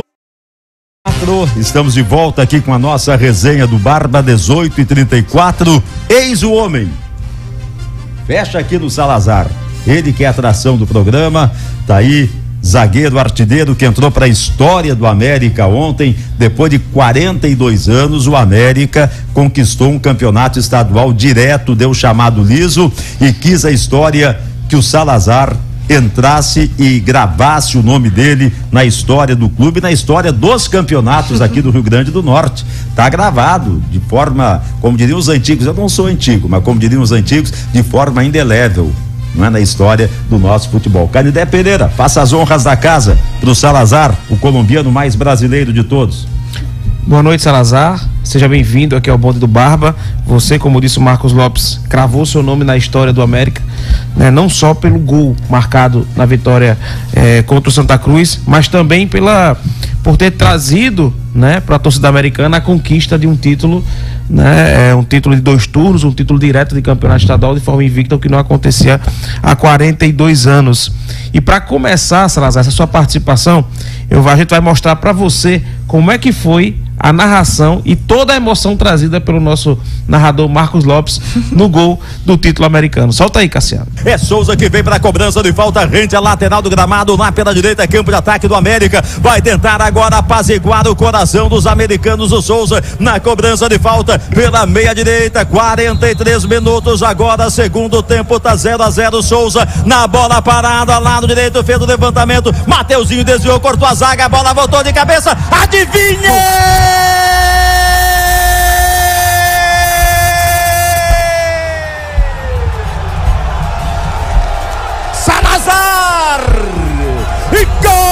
Estamos de volta aqui com a nossa resenha do Barba, 18h34. Eis o homem. Fecha aqui no Salazar. Ele que é a atração do programa. Tá aí, zagueiro artilheiro que entrou para a história do América ontem. Depois de 42 anos, o América conquistou um campeonato estadual direto, deu chamado liso e quis a história que o Salazar entrasse e gravasse o nome dele na história do clube, na história dos campeonatos aqui do Rio Grande do Norte. Tá gravado de forma, como diriam os antigos, eu não sou antigo, mas como diriam os antigos, de forma indelével, não é, na história do nosso futebol. Canidé Pereira, faça as honras da casa pro Salazar, o colombiano mais brasileiro de todos.
Boa noite, Salazar. Seja bem-vindo aqui ao Bonde do Barba. Você, como disse o Marcos Lopes, cravou seu nome na história do América, né? Não só pelo gol marcado na vitória contra o Santa Cruz, mas também por ter trazido, né, para a torcida americana a conquista de um título, né, um título de 2 turnos, um título direto de campeonato estadual de forma invicta, o que não acontecia há 42 anos. E para começar, Salazar, essa sua participação, a gente vai mostrar para você como é que foi a narração e toda a emoção trazida pelo nosso narrador Marcos Lopes no gol do título americano. Solta aí, Cassiano.
É Souza que vem para a cobrança de falta, rente a lateral do gramado, lá pela direita, campo de ataque do América, vai tentar agora apaziguar o coração dos americanos. O Souza na cobrança de falta pela meia direita, 43 minutos agora, segundo tempo, tá 0-0. Souza na bola parada, lado direito, fez o levantamento, Mateuzinho desviou, cortou a zaga, a bola voltou de cabeça, adivinha! Salazar! E gol!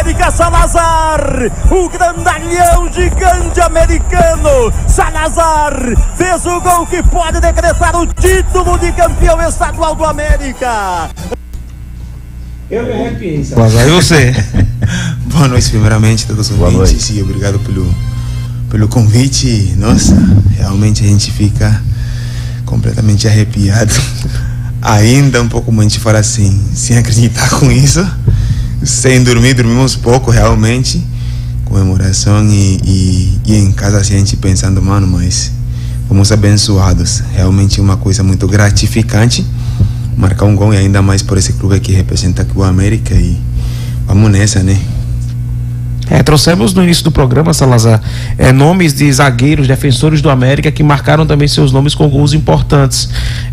América, Salazar, o grandalhão gigante americano. Salazar fez o gol que pode decretar o título de campeão estadual do América.
Eu me arrepiei.
E você?
Boa noite, primeiramente, todos os ouvintes, e obrigado pelo convite. Nossa, realmente a gente fica completamente arrepiado. Ainda um pouco, como a gente fala assim, sem acreditar com isso, sem dormir, dormimos pouco realmente. Comemoração e em casa assim, a gente pensando, mano, mas fomos abençoados. Realmente uma coisa muito gratificante. Marcar um gol e ainda mais por esse clube que representa aqui o América, e vamos nessa, né?
Trouxemos no início do programa, Salazar, nomes de zagueiros, defensores do América que marcaram também seus nomes com gols importantes.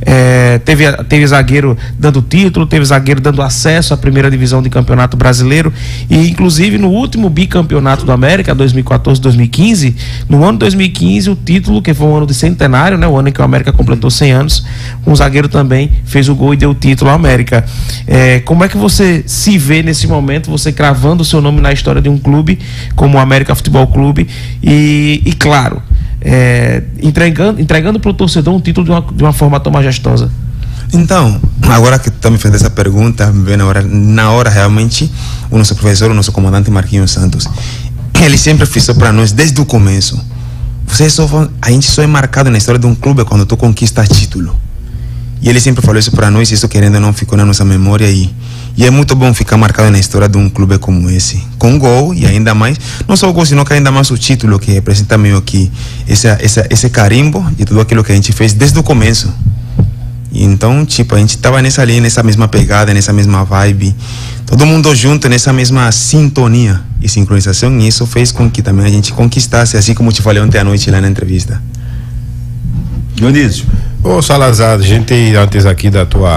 Teve zagueiro dando título, teve zagueiro dando acesso à primeira divisão de campeonato brasileiro, e inclusive no último bicampeonato do América, 2014-2015, no ano 2015, o título, que foi um ano de centenário, né, o ano em que o América completou 100 anos, um zagueiro também fez o gol e deu o título ao América. Como é que você se vê nesse momento, você cravando o seu nome na história de um clube como o América Futebol Clube e claro, entregando para o torcedor um título de uma forma tão majestosa?
Então, agora que tu tá me fazendo essa pergunta, na hora realmente, o nosso professor, o nosso comandante Marquinhos Santos, ele sempre frisou para nós desde o começo: a gente só é marcado na história de um clube quando tu conquista título. E ele sempre falou isso para nós, e isso querendo ou não ficou na nossa memória, e é muito bom ficar marcado na história de um clube como esse, com gol, e ainda mais, não só o gol, sino que ainda mais o título, que representa meio que esse carimbo de tudo aquilo que a gente fez desde o começo. E então, tipo, a gente tava nessa linha, nessa mesma pegada, nessa mesma vibe, todo mundo junto, nessa mesma sintonia e sincronização, e isso fez com que também a gente conquistasse, assim como eu te falei ontem à noite lá na entrevista.
Dionísio. Ô Salazar, a gente antes aqui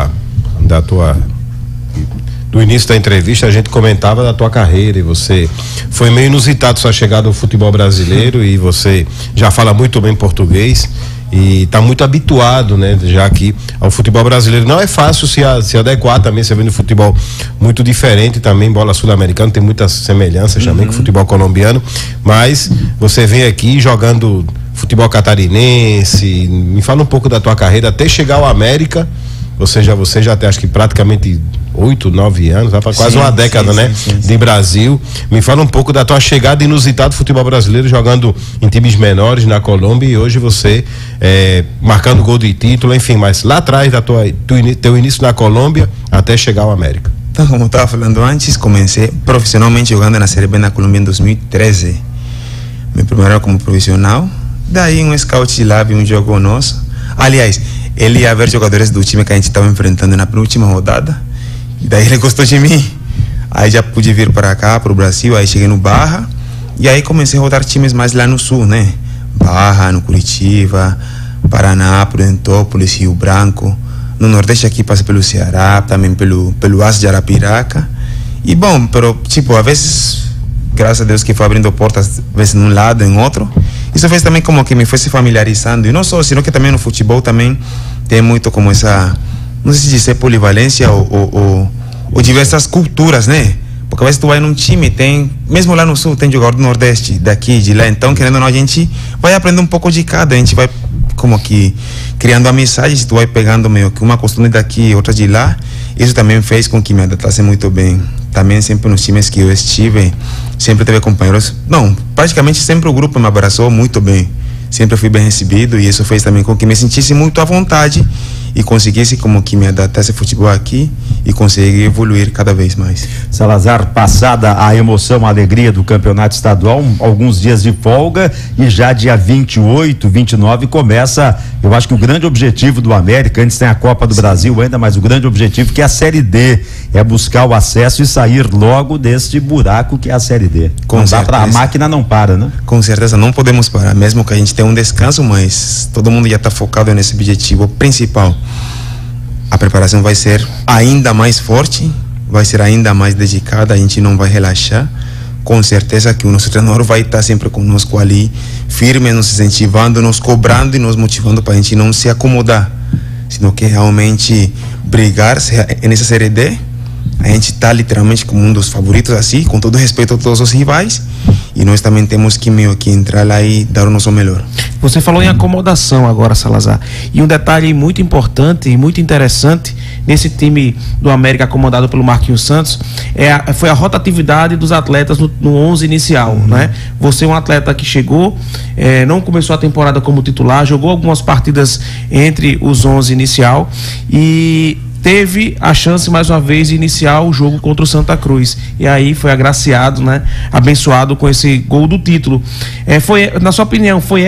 do início da entrevista, a gente comentava da tua carreira, e você foi meio inusitado sua chegada ao futebol brasileiro, e você já fala muito bem português e está muito habituado, né, já aqui ao futebol brasileiro. Não é fácil se adequar também, você vê no futebol muito diferente também, bola sul-americana tem muitas semelhanças também com o futebol colombiano, mas você vem aqui jogando futebol catarinense. Me fala um pouco da tua carreira até chegar ao América. Você já tem, acho que praticamente 8, 9 anos, vai para quase uma década, né? De Brasil. Me fala um pouco da tua chegada inusitada do futebol brasileiro, jogando em times menores na Colômbia, e hoje você marcando gol de título, enfim, mas lá atrás teu início na Colômbia até chegar ao América.
Então, como eu estava falando antes, comecei profissionalmente jogando na Série B na Colômbia em 2013. Meu primeiro ano como profissional. Daí um scout de lá viu um jogo nosso. Aliás, ele ia ver jogadores do time que a gente estava enfrentando na penúltima rodada. E daí ele gostou de mim. Aí já pude vir para cá, para o Brasil. Aí cheguei no Barra. E aí comecei a rodar times mais lá no sul, né? Barra, no Curitiba, Paraná, Prudentópolis, Rio Branco. No Nordeste aqui passei pelo Ceará, também pelo Aço de Arapiraca. E bom, tipo, às vezes, graças a Deus que foi abrindo portas, às vezes num lado, em outro. Isso fez também como que me foi se familiarizando. E não só, senão que também no futebol também tem muito como essa, não sei se dizer polivalência ou diversas culturas, né? Porque às vezes tu vai num time, tem, mesmo lá no sul, tem jogador do Nordeste, daqui, de lá. Então, querendo ou não, a gente vai aprender um pouco de cada. A gente vai como que criando amizades, tu vai pegando meio que uma costume daqui, outra de lá. Isso também fez com que me adaptasse muito bem. Também sempre nos times que eu estive, sempre teve companheiros. Não, praticamente sempre o grupo me abraçou muito bem. Sempre fui bem recebido, e isso fez também com que me sentisse muito à vontade e conseguisse como que me adaptasse ao futebol aqui e conseguir evoluir cada vez mais.
Salazar, passada a emoção, a alegria do campeonato estadual, alguns dias de folga, e já dia 28, 29 começa, eu acho que o grande objetivo do América, antes tem a Copa do Brasil ainda, mas o grande objetivo que é a Série D, é buscar o acesso e sair logo deste buraco que é a Série D.
Com certeza.
A máquina não para, né?
Com certeza, não podemos parar, mesmo que a gente tenha um descanso, mas todo mundo já está focado nesse objetivo principal. A preparação vai ser ainda mais forte, vai ser ainda mais dedicada, a gente não vai relaxar. Com certeza que o nosso treinador vai estar sempre conosco ali, firme, nos incentivando, nos cobrando e nos motivando para a gente não se acomodar, sino que realmente brigar nessa Série D a gente está literalmente como um dos favoritos, assim, com todo respeito a todos os rivais, e nós também temos que meio que entrar lá e dar o nosso melhor.
Você falou em acomodação agora, Salazar, e um detalhe muito importante e muito interessante nesse time do América acomodado pelo Marquinhos Santos foi a rotatividade dos atletas no 11 inicial, né? Você é um atleta que chegou, não começou a temporada como titular, jogou algumas partidas entre os 11 inicial e teve a chance mais uma vez de iniciar o jogo contra o Santa Cruz, e aí foi agraciado, né, abençoado com esse gol do título. Na sua opinião, foi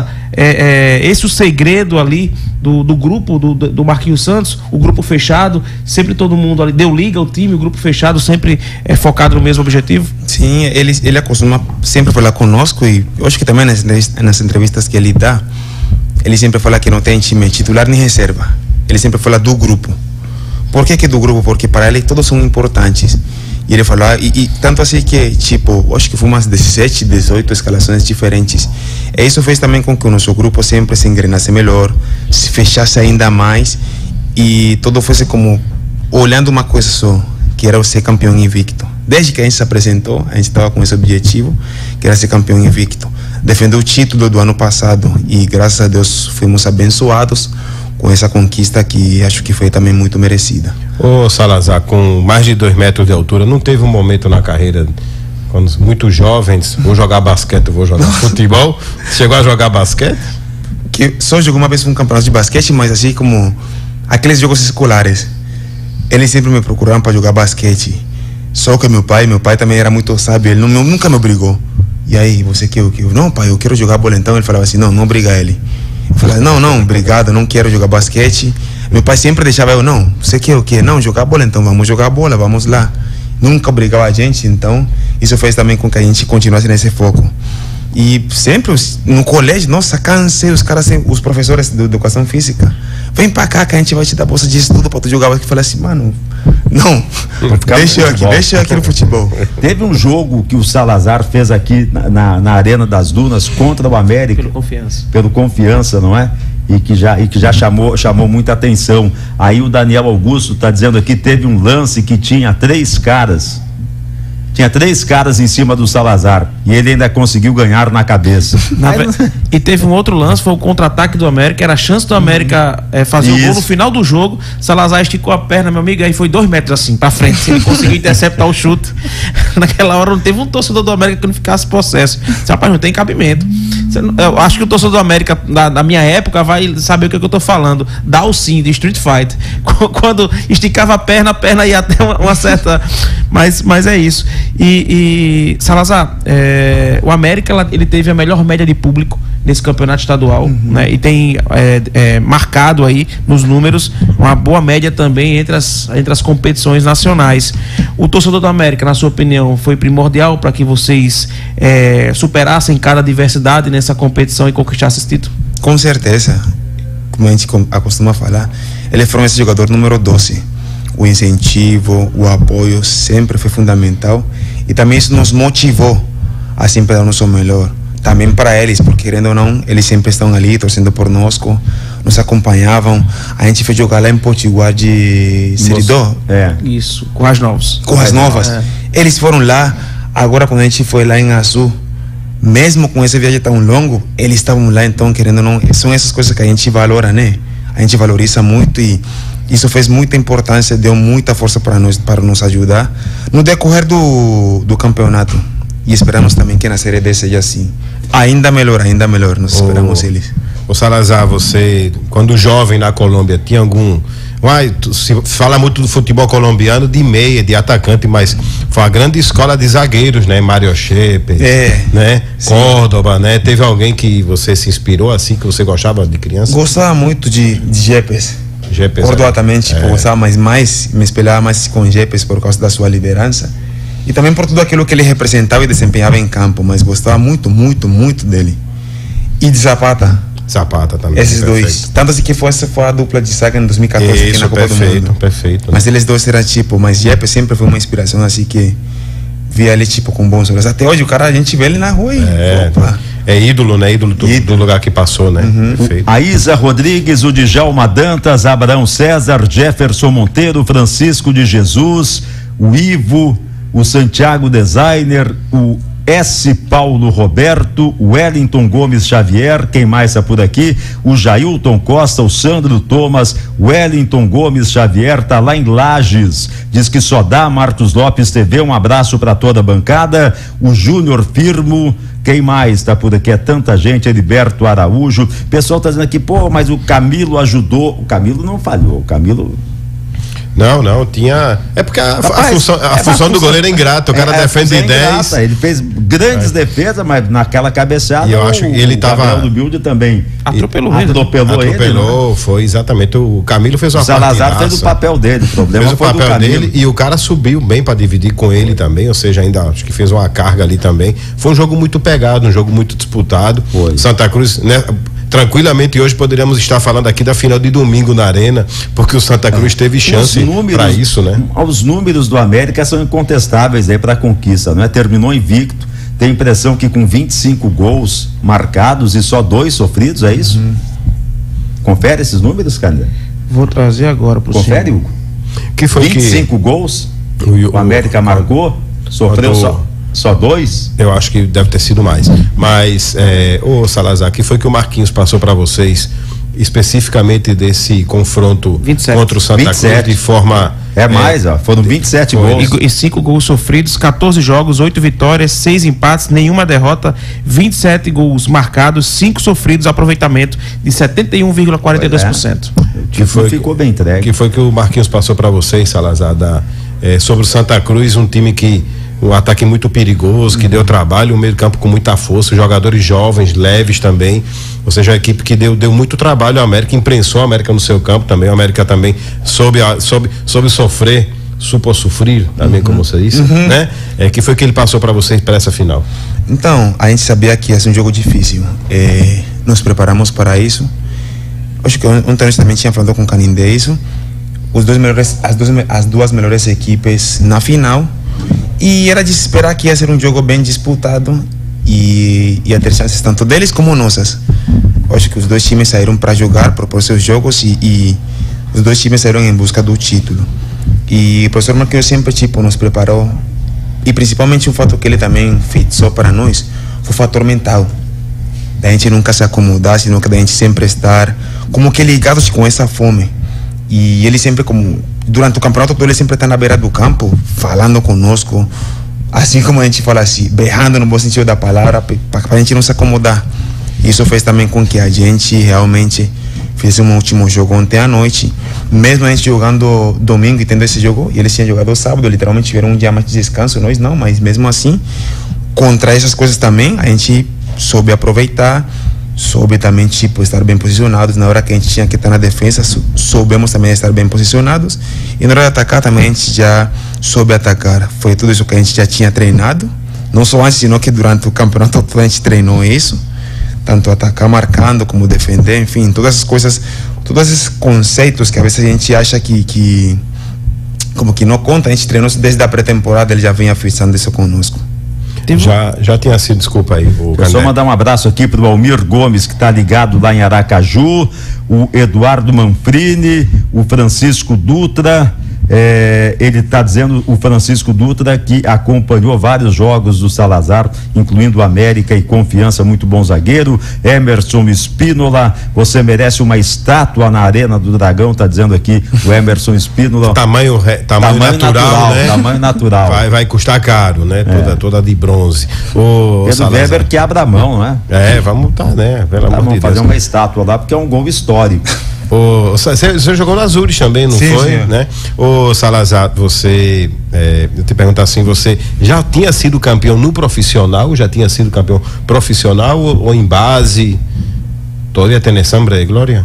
esse o segredo ali do grupo do Marquinhos Santos, o grupo fechado, sempre todo mundo ali deu liga ao time, o grupo fechado sempre focado no mesmo objetivo?
Sim, ele acostuma sempre falar conosco, e eu acho que também nas entrevistas que ele dá, ele sempre fala que não tem time titular nem reserva, ele sempre fala do grupo. Por que do grupo? Porque para ele todos são importantes. E ele falou, e tanto assim que, tipo, acho que foi umas 17, 18 escalações diferentes. E isso fez também com que o nosso grupo sempre se engrenasse melhor, se fechasse ainda mais, e tudo fosse como olhando uma coisa só, que era o ser campeão invicto. Desde que a gente se apresentou, a gente estava com esse objetivo, que era ser campeão invicto. Defendeu o título do ano passado e, graças a Deus, fomos abençoados com essa conquista que acho que foi também muito merecida.
Ô Salazar, com mais de 2 metros de altura, não teve um momento na carreira, quando muitos jovens, vou jogar basquete, vou jogar futebol, chegou a jogar basquete?
Que só jogou uma vez um campeonato de basquete, mas assim como aqueles jogos escolares, eles sempre me procuraram para jogar basquete. Só que meu pai também era muito sábio, ele nunca me obrigou. E aí, você quer o quê? Não, pai, eu quero jogar bola. Então ele falava assim, não obriga ele. Eu falava, não, obrigado, não quero jogar basquete. Meu pai sempre deixava eu, não, você quer o quê? Não, jogar bola, então vamos jogar bola, vamos lá. Nunca obrigava a gente, então isso fez também com que a gente continuasse nesse foco. E sempre no colégio, nossa, cansei, os professores de educação física, vem pra cá que a gente vai te dar bolsa de estudo pra tu jogar. Eu falei assim, mano, não, deixa eu aqui no futebol.
Teve um jogo que o Salazar fez aqui na Arena das Dunas contra o América. Pelo Confiança, não é? E que já chamou muita atenção. Aí o Daniel Augusto está dizendo aqui, teve um lance que tinha 3 caras. Tinha 3 caras em cima do Salazar e ele ainda conseguiu ganhar na cabeça.
E teve um outro lance, foi o contra-ataque do América, era a chance do América fazer o gol no final do jogo. Salazar esticou a perna, meu amigo, aí foi 2 metros assim, pra frente. Ele conseguiu interceptar o chute. Naquela hora não teve um torcedor do América que não ficasse possesso. Rapaz, não tem cabimento. Eu acho que o torcedor do América, da minha época, vai saber o que eu tô falando. Dá o sim de Street Fighter. Quando esticava a perna ia até uma certa. Mas é isso. E Salazar, o América ele teve a melhor média de público nesse campeonato estadual, né? E tem marcado aí nos números uma boa média também entre as competições nacionais. O torcedor do América, na sua opinião, foi primordial para que vocês superassem cada adversidade nessa competição e conquistassem esse título?
Com certeza, como a gente acostuma falar, ele foi esse jogador número 12. O incentivo, o apoio sempre foi fundamental, e também isso nos motivou a sempre dar o nosso melhor. Também para eles, porque querendo ou não, eles sempre estão ali torcendo por nós, nos acompanhavam. A gente foi jogar lá em Potiguar de Seridó.
Isso, com as novas.
Com as novas. Eles foram lá. Agora, quando a gente foi lá em Açu, mesmo com essa viagem tão longa, eles estavam lá. Então, querendo ou não, são essas coisas que a gente valora, né? A gente valoriza muito, e isso fez muita importância, deu muita força para nos ajudar no decorrer do campeonato. E esperamos também que na Série D seja assim. Ainda melhor, nós esperamos eles.
O Salazar, você, quando jovem na Colômbia, tinha algum... se fala muito do futebol colombiano de meia, de atacante, mas foi uma grande escola de zagueiros, né? Mário Shepes, né? Córdoba, né? Teve alguém que você se inspirou assim, que você gostava de criança?
Gostava muito de Shepes. Córdoba também, gostava, mas me espelhava mais com Shepes por causa da sua liderança. E também por tudo aquilo que ele representava e desempenhava em campo, mas gostava muito, muito, muito dele. E de Zapata.
Zapata também.
Esses dois. Tanto assim que foi a dupla de zaga em 2014 aqui na Copa do Mundo.
Perfeito.
Mas eles dois eram mas Jepe sempre foi uma inspiração, assim que via ele com bons olhos. Até hoje a gente vê ele na rua e
é ídolo, né? Ídolo do lugar que passou, né? Perfeito.
A Isa Rodrigues, o Djalma Dantas, Abraão César, Jefferson Monteiro, Francisco de Jesus, o Ivo, o Santiago Designer, o S. Paulo Roberto, o Wellington Gomes Xavier, quem mais está por aqui? O Jailton Costa, o Sandro Thomas, o Wellington Gomes Xavier tá lá em Lages, diz que só dá Marcos Lopes TV, um abraço para toda a bancada. O Júnior Firmo, quem mais tá por aqui? É tanta gente. Heriberto Araújo, o pessoal tá dizendo aqui, pô, mas o Camilo ajudou. O Camilo não falhou, o Camilo...
Não, tinha. É porque a função do goleiro é ingrata, o cara defende de 10.
Ele fez grandes defesas, mas naquela cabeçada.
E eu acho que ele tava.
O Gabriel do Bilde também.
Atropelou
ele.
Atropelou, né? Foi exatamente. O Camilo fez uma partidaça.
O Salazar fez o papel dele, o problema
fez o
foi
papel
do
dele e o cara subiu bem para dividir com ele também, ou seja, ainda acho que fez uma carga ali também. Foi um jogo muito pegado, um jogo muito disputado. Foi. Santa Cruz, né? Tranquilamente hoje poderíamos estar falando aqui da final de domingo na Arena, porque o Santa Cruz teve chance para isso, né?
Os números do América são incontestáveis aí para a conquista, não é? Terminou invicto, tem a impressão que com 25 gols marcados e só 2 sofridos, é isso? Confere esses números, Candia?
Vou trazer agora pro
Confere, Hugo.
Que foi
25 gols, o América marcou, sofreu só 2?
Eu acho que deve ter sido mais. Mas, ô Salazar, que foi que o Marquinhos passou para vocês, especificamente desse confronto
27.
Contra o Santa
27.
Cruz de forma...
mais, foram 27 gols.
E 5 gols sofridos, 14 jogos, 8 vitórias, 6 empates, nenhuma derrota, 27 gols marcados, 5 sofridos, aproveitamento de 71,42%.
Que foi,
ficou bem entregue.
Que foi que o Marquinhos passou para vocês, Salazar, sobre o Santa Cruz, um time que um ataque muito perigoso, que deu trabalho, um meio de campo com muita força, jogadores jovens, leves também, ou seja, uma equipe que deu muito trabalho à América, imprensou a América no seu campo também, a América também soube sofrer, supo sofrer também, como você disse, né? Que foi que ele passou para vocês para essa final?
Então, a gente sabia que ia ser um jogo difícil, nos preparamos para isso. Acho que ontem a gente também tinha falado com o Canindé isso, as duas melhores equipes na final. E era de se esperar que ia ser um jogo bem disputado e ia ter chances tanto deles como nossas. Eu acho que os dois times saíram para jogar, propor seus jogos e os dois times saíram em busca do título. E o professor Marquinhos sempre nos preparou, e principalmente um fator que ele também fixou para nós foi o fator mental, da gente nunca se acomodar, sino que da gente sempre estar como que ligados com essa fome. E ele sempre, como durante o campeonato todo, ele sempre está na beira do campo, falando conosco, assim como a gente fala assim, berrando no bom sentido da palavra, para a gente não se acomodar. Isso fez também com que a gente realmente fizesse um último jogo ontem à noite, mesmo a gente jogando domingo e tendo esse jogo, e eles tinham jogado sábado, literalmente tiveram um dia mais de descanso, nós não, mas mesmo assim, contra essas coisas também, a gente soube aproveitar, soube também estar bem posicionados. Na hora que a gente tinha que estar na defesa, soubemos também estar bem posicionados, e na hora de atacar também a gente já soube atacar. Foi tudo isso que a gente já tinha treinado, não só antes, senão que durante o campeonato todo a gente treinou isso, tanto atacar marcando como defender, enfim, todas essas coisas, todos esses conceitos que às vezes a gente acha que como que não conta, a gente treinou desde a pré-temporada, ele já vem afixando isso conosco.
Já tinha sido, desculpa aí.
Só mandar um abraço aqui pro Almir Gomes, que está ligado lá em Aracaju, o Eduardo Manfrini, o Francisco Dutra. Ele está dizendo, o Francisco Dutra, que acompanhou vários jogos do Salazar, incluindo América e Confiança, muito bom zagueiro. Emerson Espínola, você merece uma estátua na Arena do Dragão, está dizendo aqui o Emerson Espínola.
Tamanho natural, né?
Tamanho natural.
Vai custar caro, né? Toda de bronze.
Pedro Weber que abra a mão, né?
Vamos né?
Vamos fazer uma estátua lá, porque é um gol histórico.
Você jogou no Azures também, não
sim,
foi?
Sim.
Né? Ô Salazar, você, eu te perguntar assim, você já tinha sido campeão no profissional? Já tinha sido campeão profissional ou em base? Todavía tenés hambre de gloria?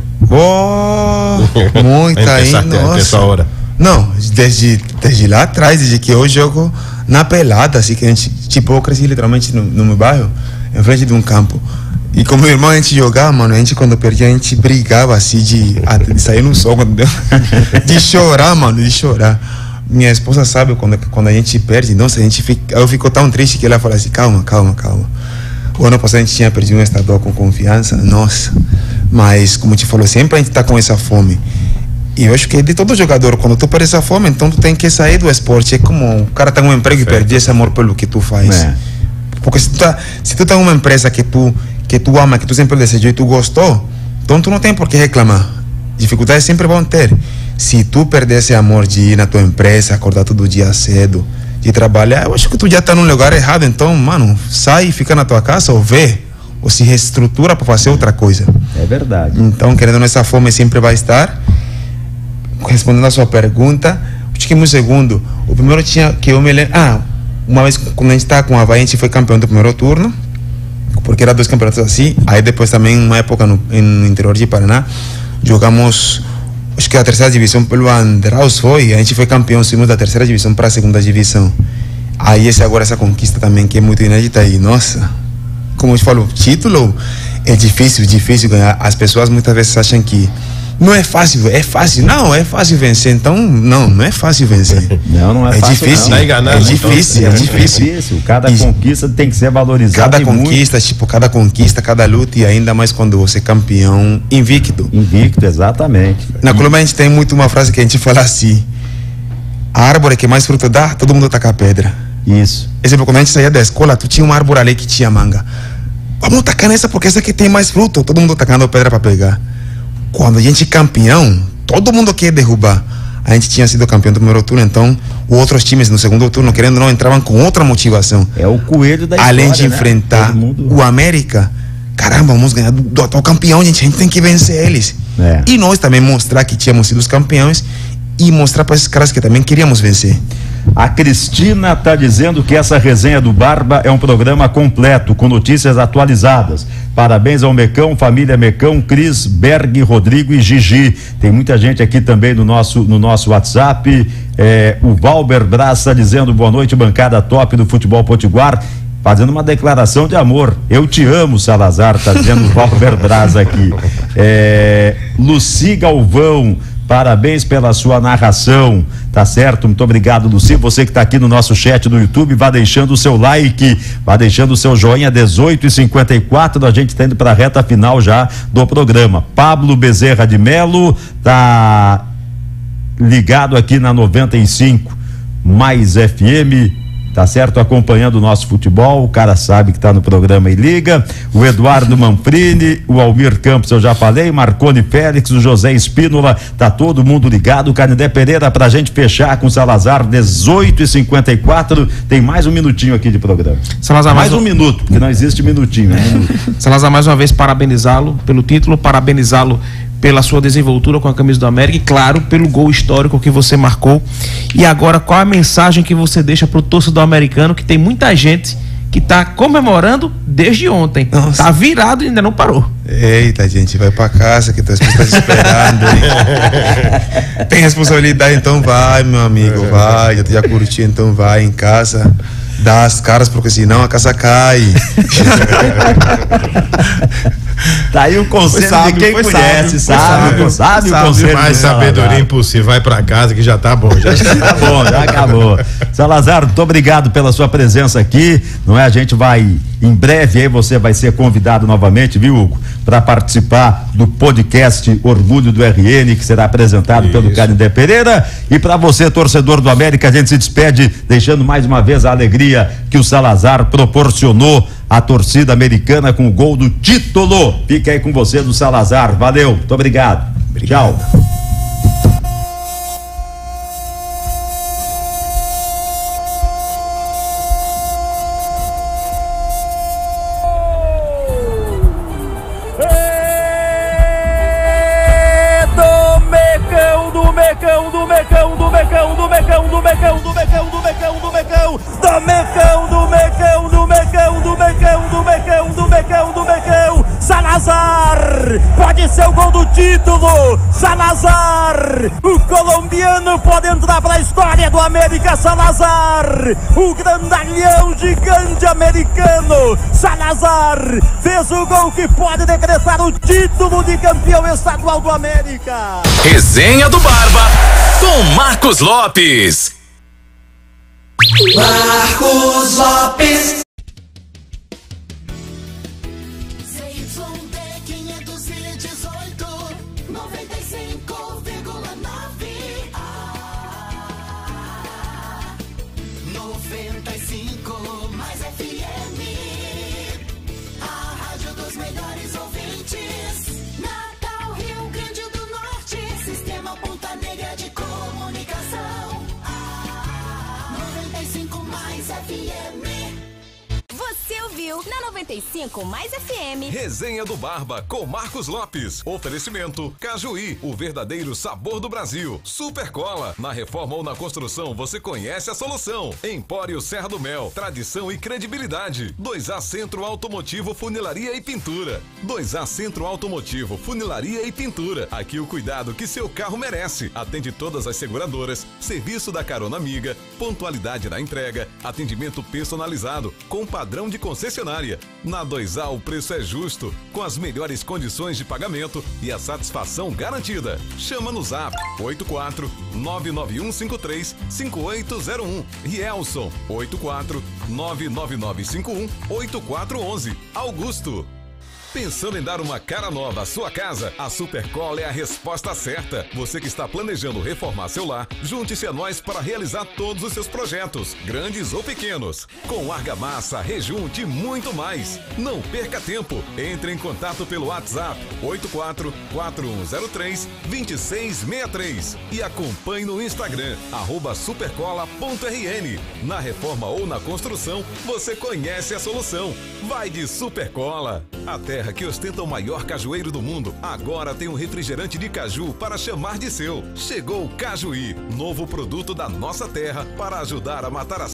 Muita aí, nossa.
Essa hora.
Não, desde lá atrás, desde que eu jogo na pelada, assim, que a gente, eu cresci literalmente no meu bairro, em frente de um campo. E como meu irmão, a gente jogava, mano, a gente quando perdia, a gente brigava assim de sair no sol, de chorar, mano, de chorar. Minha esposa sabe quando a gente perde, nossa, eu fico tão triste que ela fala assim, calma. O ano passado a gente tinha perdido um estadual com Confiança, nossa. Mas, como te falou, sempre a gente tá com essa fome. E eu acho que de todo jogador, quando tu perde essa fome, então tu tem que sair do esporte. É como o cara tem um emprego e perde esse amor pelo que tu faz. Porque se tu tem uma empresa que tu ama, que tu sempre desejou e tu gostou, então tu não tem por que reclamar. Dificuldades sempre vão ter. Se tu perder esse amor de ir na tua empresa, acordar todo dia cedo, de trabalhar, eu acho que tu já tá num lugar errado. Então, mano, sai e fica na tua casa ou vê, ou se reestrutura para fazer outra coisa.
É verdade.
Então, querendo ou não, essa fome sempre vai estar. Respondendo a sua pergunta, acho que no segundo, o primeiro tinha que eu me lembro. Uma vez quando a gente estava com o Avaí, a gente foi campeão do primeiro turno, porque era 2 campeonatos assim. Aí depois também, uma época no interior de Paraná, jogamos, acho que a 3ª divisão pelo Andraus foi, a gente foi campeão, subimos da 3ª divisão para a 2ª divisão. Aí essa conquista também, que é muito inédita aí, nossa, como eu te falo, título é difícil ganhar. As pessoas muitas vezes acham que não é fácil, não, é fácil vencer. Então, não é fácil vencer.
Não é fácil.
Difícil,
não.
É difícil.
Cada conquista tem que ser valorizada.
Cada conquista, cada conquista, cada luta, e ainda mais quando você é campeão invicto.
Invicto, exatamente.
Na Colômbia a gente tem muito uma frase que a gente fala assim: a árvore que mais fruto dá, todo mundo taca a pedra.
Isso.
Exemplo, quando a gente saía da escola, tu tinha uma árvore ali que tinha manga. Vamos tacar nessa porque essa aqui tem mais fruto. Todo mundo tacando pedra para pegar. Quando a gente é campeão, todo mundo quer derrubar. A gente tinha sido campeão do primeiro turno, então os outros times no segundo turno, querendo ou não, entravam com outra motivação.
É o coelho da
Além
história,
de enfrentar o América, caramba, vamos ganhar do atual campeão, a gente tem que vencer eles. E nós também mostrar que tínhamos sido os campeões e mostrar para esses caras que também queríamos vencer.
A Cristina está dizendo que essa resenha do Barba é um programa completo, com notícias atualizadas. Parabéns ao Mecão, família Mecão, Cris, Berg, Rodrigo e Gigi. Tem muita gente aqui também no nosso WhatsApp. O Valber Braz está dizendo boa noite, bancada top do Futebol Potiguar. Fazendo uma declaração de amor. Eu te amo, Salazar, está dizendo o Valber Braz aqui. Luci Galvão, parabéns pela sua narração, tá certo? Muito obrigado, Luci. Você que está aqui no nosso chat do YouTube, vá deixando o seu like, vá deixando o seu joinha. 18h54, a gente está indo para a reta final já do programa. Pablo Bezerra de Melo tá ligado aqui na 95 mais FM, tá certo? Acompanhando o nosso futebol, o cara sabe que tá no programa e liga. O Eduardo Manfrini, o Almir Campos, eu já falei, Marconi Félix, o José Espínola, tá todo mundo ligado. O Canindé Pereira, pra gente fechar com o Salazar, 18h54, tem mais um minutinho aqui de programa.
Salazar,
mais um minuto, porque não existe minutinho, é um minuto.
Salazar, mais uma vez, parabenizá-lo pelo título, parabenizá-lo pela sua desenvoltura com a camisa do América e, claro, pelo gol histórico que você marcou. E agora, qual a mensagem que você deixa pro torcedor americano, que tem muita gente que tá comemorando desde ontem? Nossa. Tá virado e ainda não parou.
Eita, gente, vai pra casa que tua esposa tá esperando. Tem responsabilidade, então vai, meu amigo, vai. Já curtiu, então vai em casa. Dá as caras, porque senão a casa cai.
Tá aí o conselho de quem conhece, sabe o conselho.
Mais sabedoria impossível, vai pra casa que já tá bom. Já
tá bom, já acabou. Salazar, muito obrigado pela sua presença aqui, não é? A gente vai, em breve aí você vai ser convidado novamente, viu, Hugo? Para participar do podcast Orgulho do RN, que será apresentado pelo Canindé Pereira. E para você, torcedor do América, a gente se despede, deixando mais uma vez a alegria que o Salazar proporcionou à torcida americana com o gol do título. Fica aí com você do Salazar. Valeu, muito obrigado. Tchau.
Salazar, pode ser o gol do título. Salazar, o colombiano pode entrar para a história do América. Salazar, o grandalhão gigante americano. Salazar fez o gol que pode decretar o título de campeão estadual do América.
Resenha do Barba com Marcos Lopes.
Marcos Lopes. ZYD 518, 95,9.
95 mais FM.
Resenha do Barba com Marcos Lopes. Oferecimento Cajuí, o verdadeiro sabor do Brasil. Super Cola, na reforma ou na construção você conhece a solução. Empório Serra do Mel, tradição e credibilidade. 2A Centro Automotivo Funilaria e Pintura. 2A Centro Automotivo Funilaria e Pintura. Aqui o cuidado que seu carro merece. Atende todas as seguradoras, serviço da carona amiga, pontualidade na entrega, atendimento personalizado com padrão de concessionária. Na 2A o preço é justo, com as melhores condições de pagamento e a satisfação garantida. Chama no Zap 84-99153-5801. Rielson 84-99951-8411. Augusto. Pensando em dar uma cara nova à sua casa? A Super Cola é a resposta certa. Você que está planejando reformar seu lar, junte-se a nós para realizar todos os seus projetos, grandes ou pequenos. Com argamassa, rejunte e muito mais. Não perca tempo. Entre em contato pelo WhatsApp 84-4103-2663 e acompanhe no Instagram @supercola.rn. Na reforma ou na construção, você conhece a solução. Vai de Super Cola. A terra que ostenta o maior cajueiro do mundo, agora tem um refrigerante de caju para chamar de seu. Chegou o Cajuí, novo produto da nossa terra para ajudar a matar a